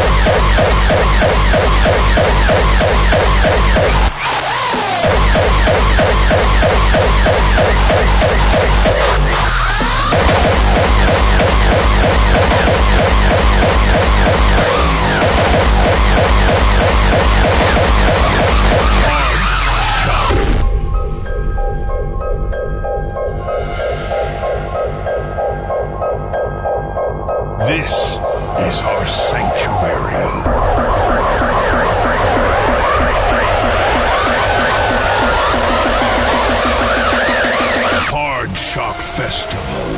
S5: This is our sanctuary. Hard Shock Festival.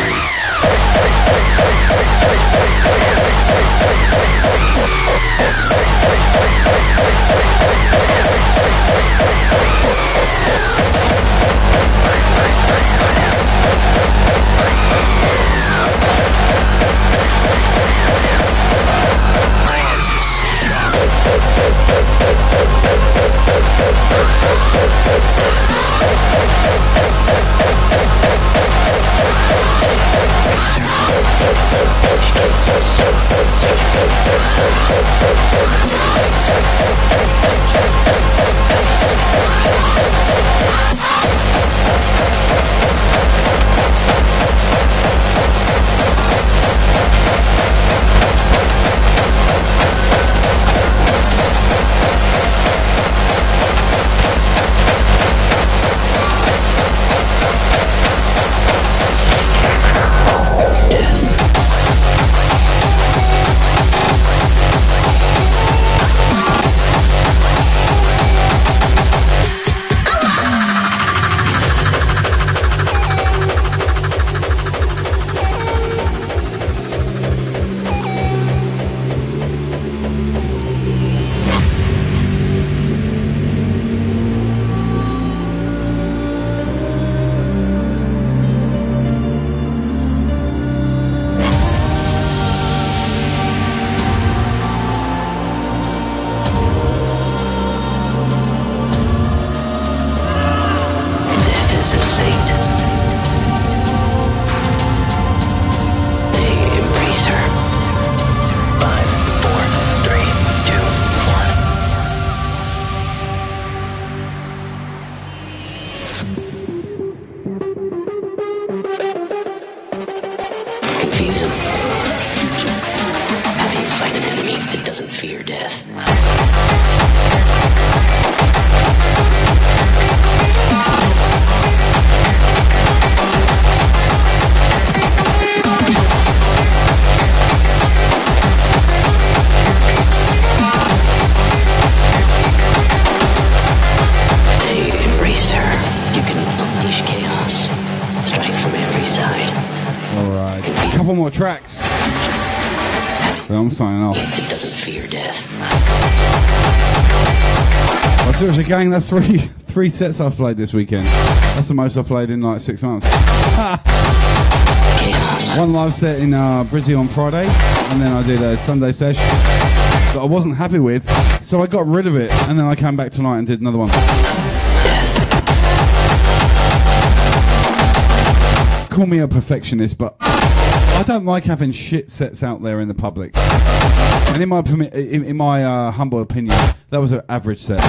S8: Tracks. Well, I'm signing off.
S4: It doesn't fear death.
S8: Oh, seriously, gang, that's three sets I've played this weekend. That's the most I've played in like 6 months. One live set in Brisk on Friday, and then I did a Sunday session that I wasn't happy with, so I got rid of it, and then I came back tonight and did another one. Call me a perfectionist, but I don't like having shit sets out there in the public. And in my humble opinion, that was an average set.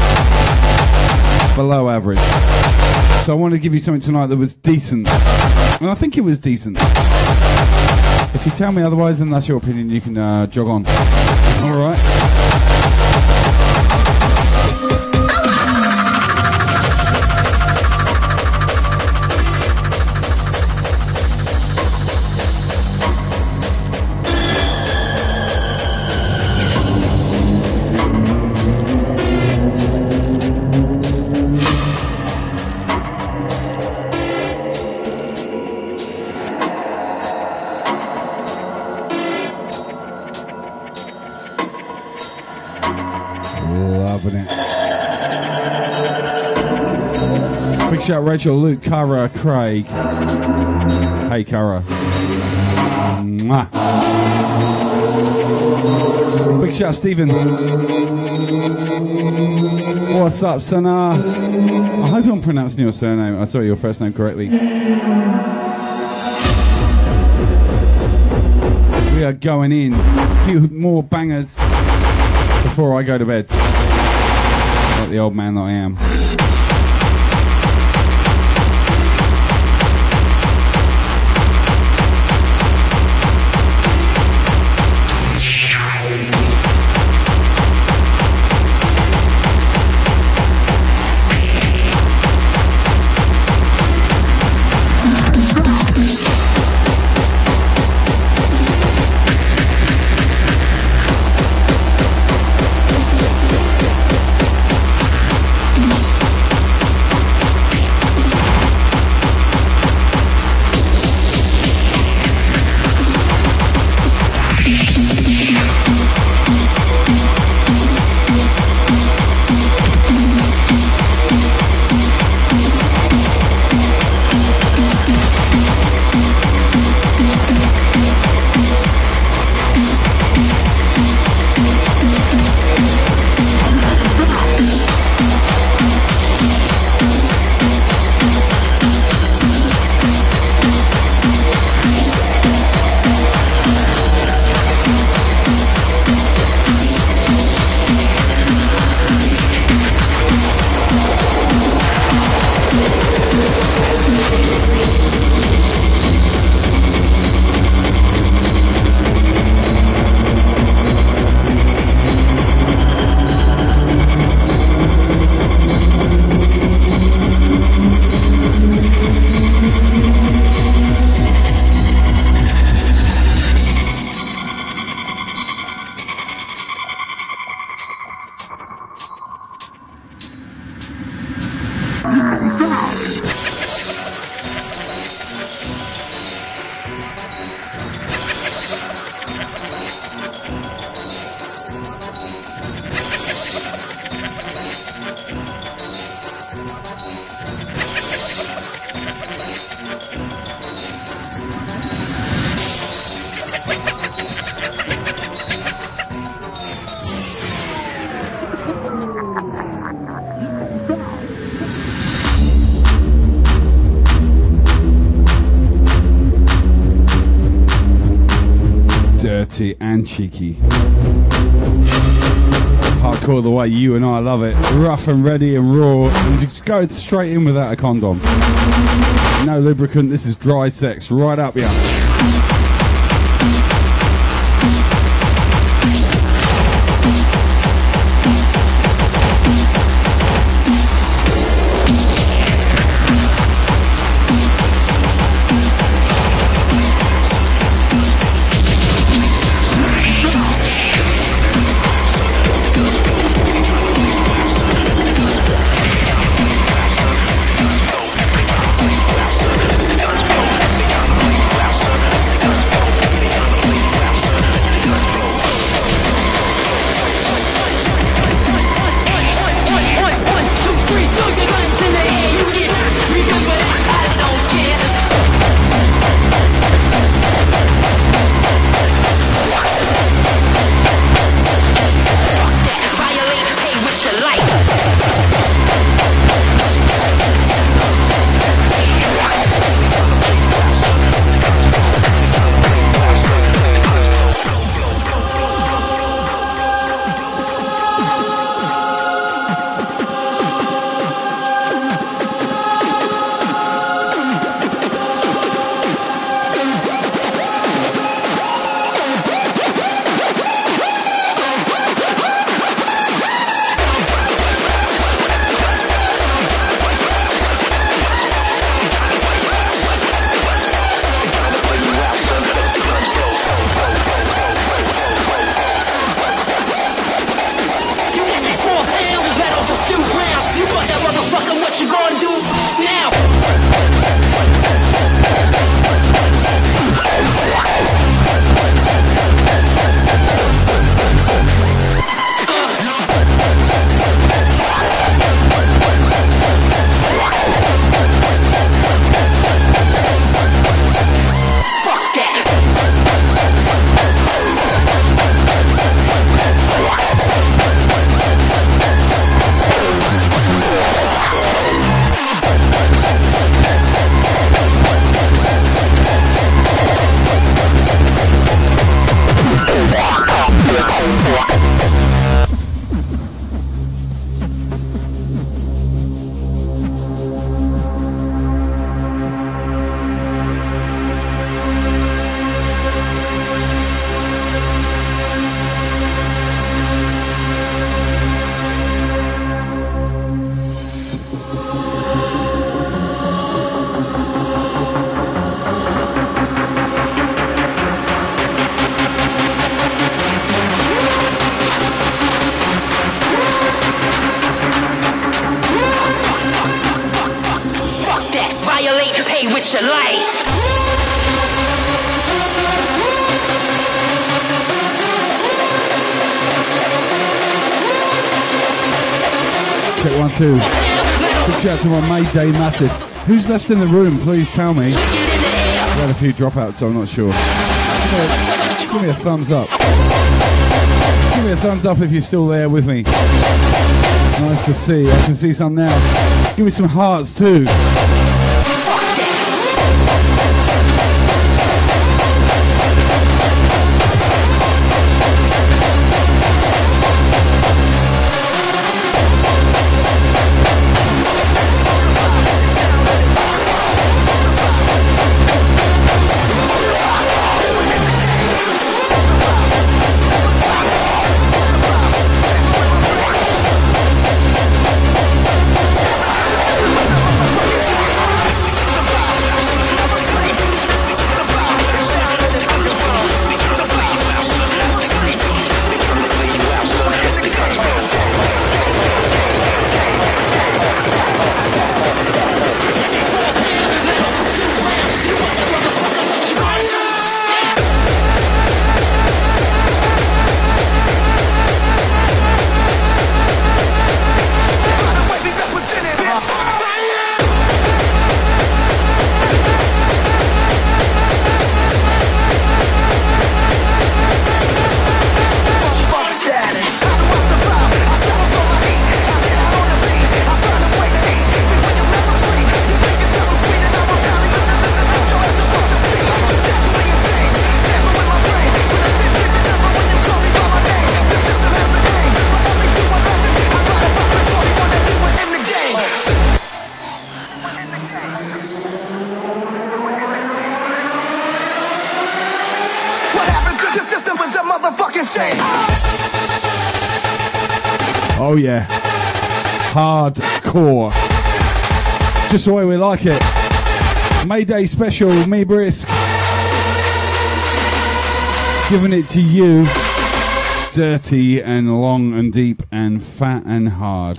S8: Below average. So I wanted to give you something tonight that was decent. And I think it was decent. If you tell me otherwise, then that's your opinion. You can jog on. Alright. Shout Rachel, Luke, Cara, Craig. Hey, Cara. Mwah. Big shout Stephen. What's up, Sana? I hope I'm pronouncing your surname. I saw your first name correctly. We are going in. A few more bangers before I go to bed. Like the old man that I am. dirty and cheeky. Hardcore the way you and I love it. Rough and ready and raw. And just go straight in without a condom. No lubricant, this is dry sex. Right up, yeah.
S4: with your life.
S8: Check 1, 2. Big shout out to my May Day Massive. Who's left in the room? Please tell me. I've had a few dropouts, so I'm not sure. Give me a thumbs up. Give me a thumbs up if you're still there with me. Nice to see. I can see some now. Give me some hearts too.
S11: motherfucking shame.
S8: Oh yeah, hardcore. Just the way we like it. Mayday special, me Brisk. Giving it to you. Dirty and long and deep and fat and hard.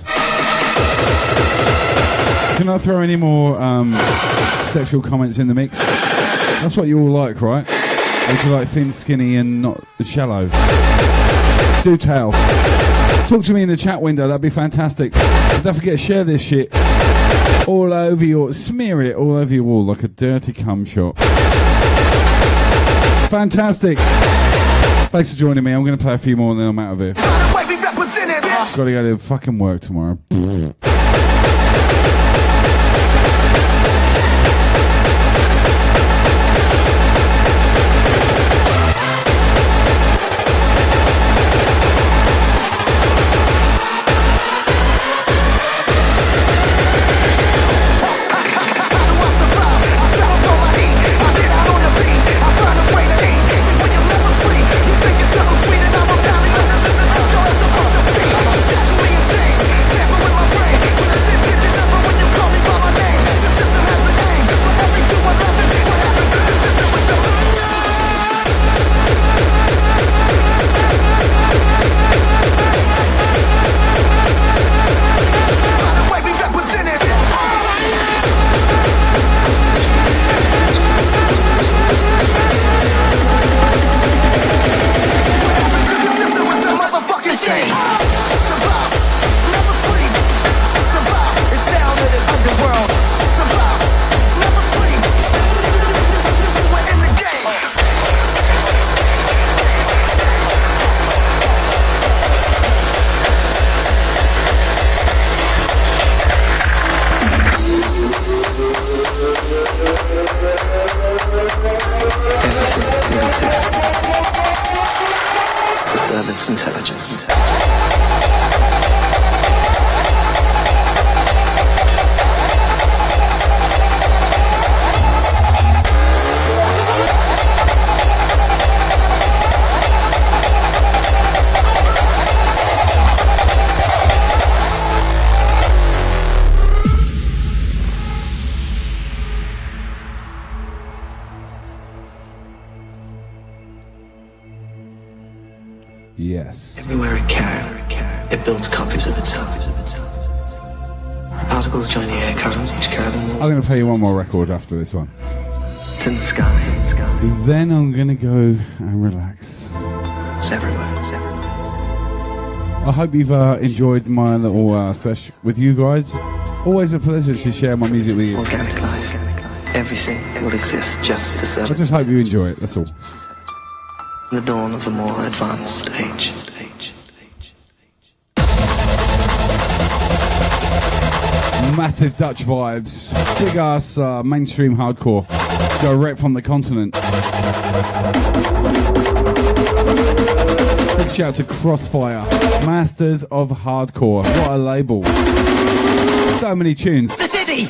S8: Can I throw any more sexual comments in the mix? That's what you all like, right? Would you like thin, skinny and not shallow? Do tell. Talk to me in the chat window, that'd be fantastic. And don't forget to share this shit all over your, smear it all over your wall like a dirty cum shot. Fantastic. Thanks for joining me. I'm going to play a few more and then I'm out of here. Got to go to fucking work tomorrow. Yes.
S12: Everywhere it can, it builds copies of itself. Particles join the air currents, each carry them all.
S8: I'm going to play you one more record after this one.
S12: It's in the sky.
S8: Then I'm going to go and relax.
S12: It's everywhere.
S8: I hope you've enjoyed my little sesh with you guys. Always a pleasure to share my music with you.
S12: Organic life. Everything will exist just to serve.
S8: I just hope you enjoy it, that's all.
S12: The dawn of a more advanced age.
S8: Massive Dutch vibes. Big ass mainstream hardcore. Direct from the continent. Big shout to Crossfire. Masters of Hardcore. What a label. So many tunes.
S4: The city!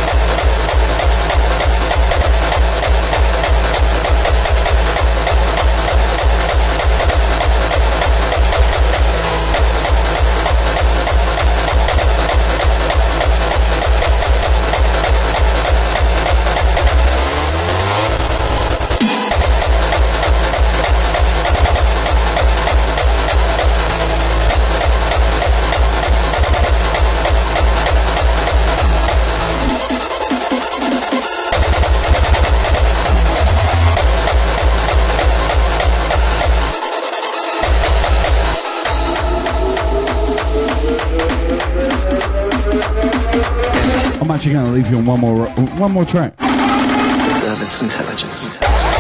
S8: I'm actually going to leave you on one more track.
S12: To serve its intelligence.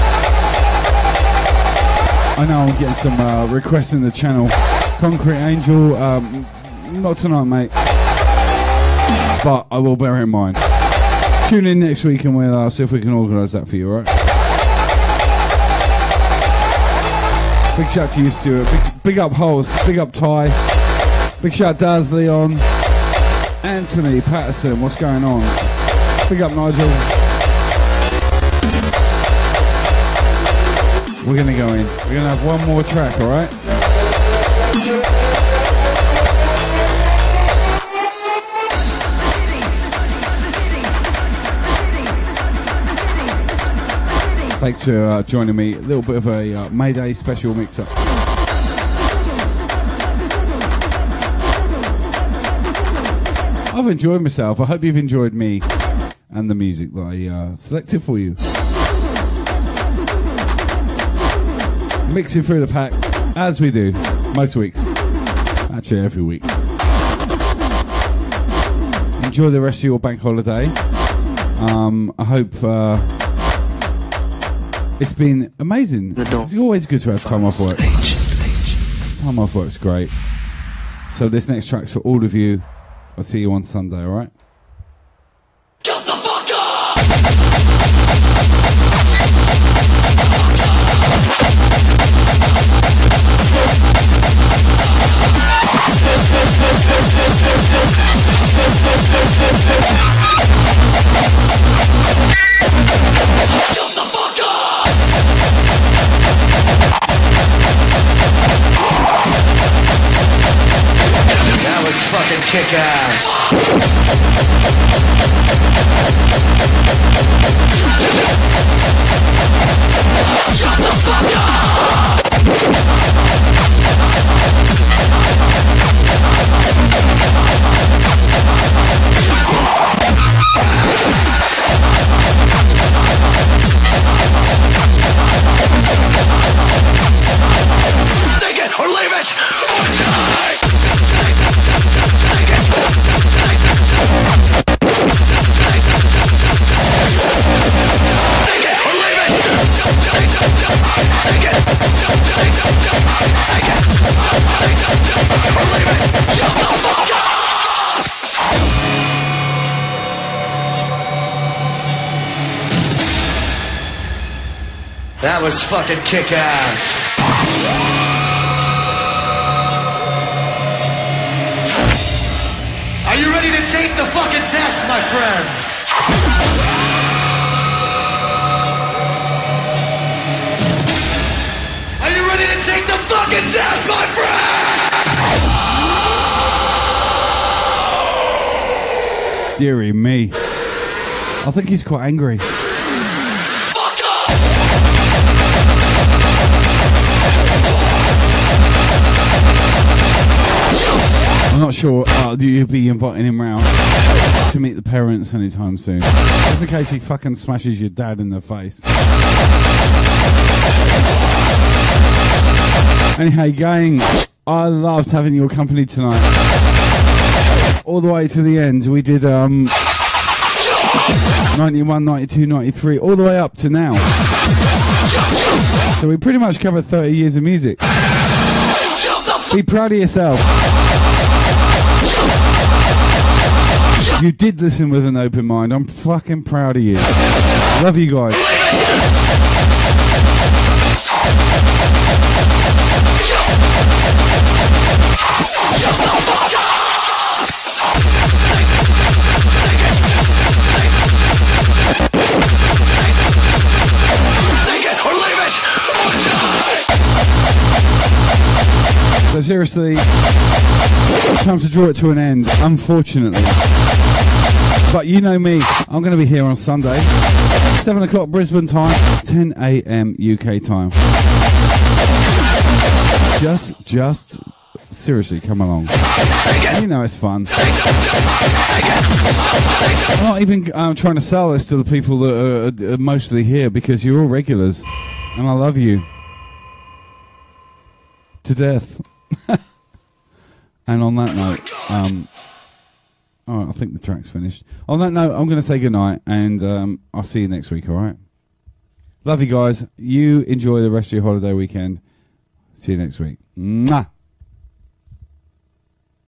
S8: I know I'm getting some requests in the channel. Concrete Angel, not tonight, mate. But I will bear it in mind. Tune in next week and we'll see if we can organise that for you, alright? Big shout to you, Stuart. Big up Holes. Big up Ty. Big shout Daz, Leon. Anthony, Patterson, what's going on? Big up Nigel. We're going to go in. We're going to have one more track, all right? Thanks for joining me. A little bit of a May Day special mix-up. I've enjoyed myself. I hope you've enjoyed me and the music that I selected for you. Mixing through the pack, as we do most weeks. Actually, every week. Enjoy the rest of your bank holiday. I hope it's been amazing. It's always good to have time off work. Time off work's great. So this next track's for all of you. I'll see you on Sunday, alright?
S4: Shut the fuck up! Shut the fuck up!
S11: That was fucking kick-ass.
S4: Shut the fuck up! Take it or leave it!
S11: That was fucking kick-ass. Are you ready to take the fucking test, my friends? Are you ready to take the fucking test, my friends?
S8: Dearie me. I think he's quite angry. I'm not sure you'll be inviting him round to meet the parents anytime soon. Just in case he fucking smashes your dad in the face. Anyhow, gang, I loved having your company tonight. All the way to the end. We did 91, 92, 93, all the way up to now. So we pretty much covered 30 years of music. Be proud of yourself. You did listen with an open mind. I'm fucking proud of you. Love you guys. So seriously, time to draw it to an end, unfortunately. But you know me, I'm going to be here on Sunday, 7 o'clock Brisbane time, 10 a.m. UK time. Just, seriously, come along. You know it's fun. I'm not even trying to sell this to the people that are mostly here because you're all regulars. And I love you. To death. And on that note, I think the track's finished. On that note, I'm going to say goodnight, and I'll see you next week, all right? Love you guys. You enjoy the rest of your holiday weekend. See you next week. Mwah!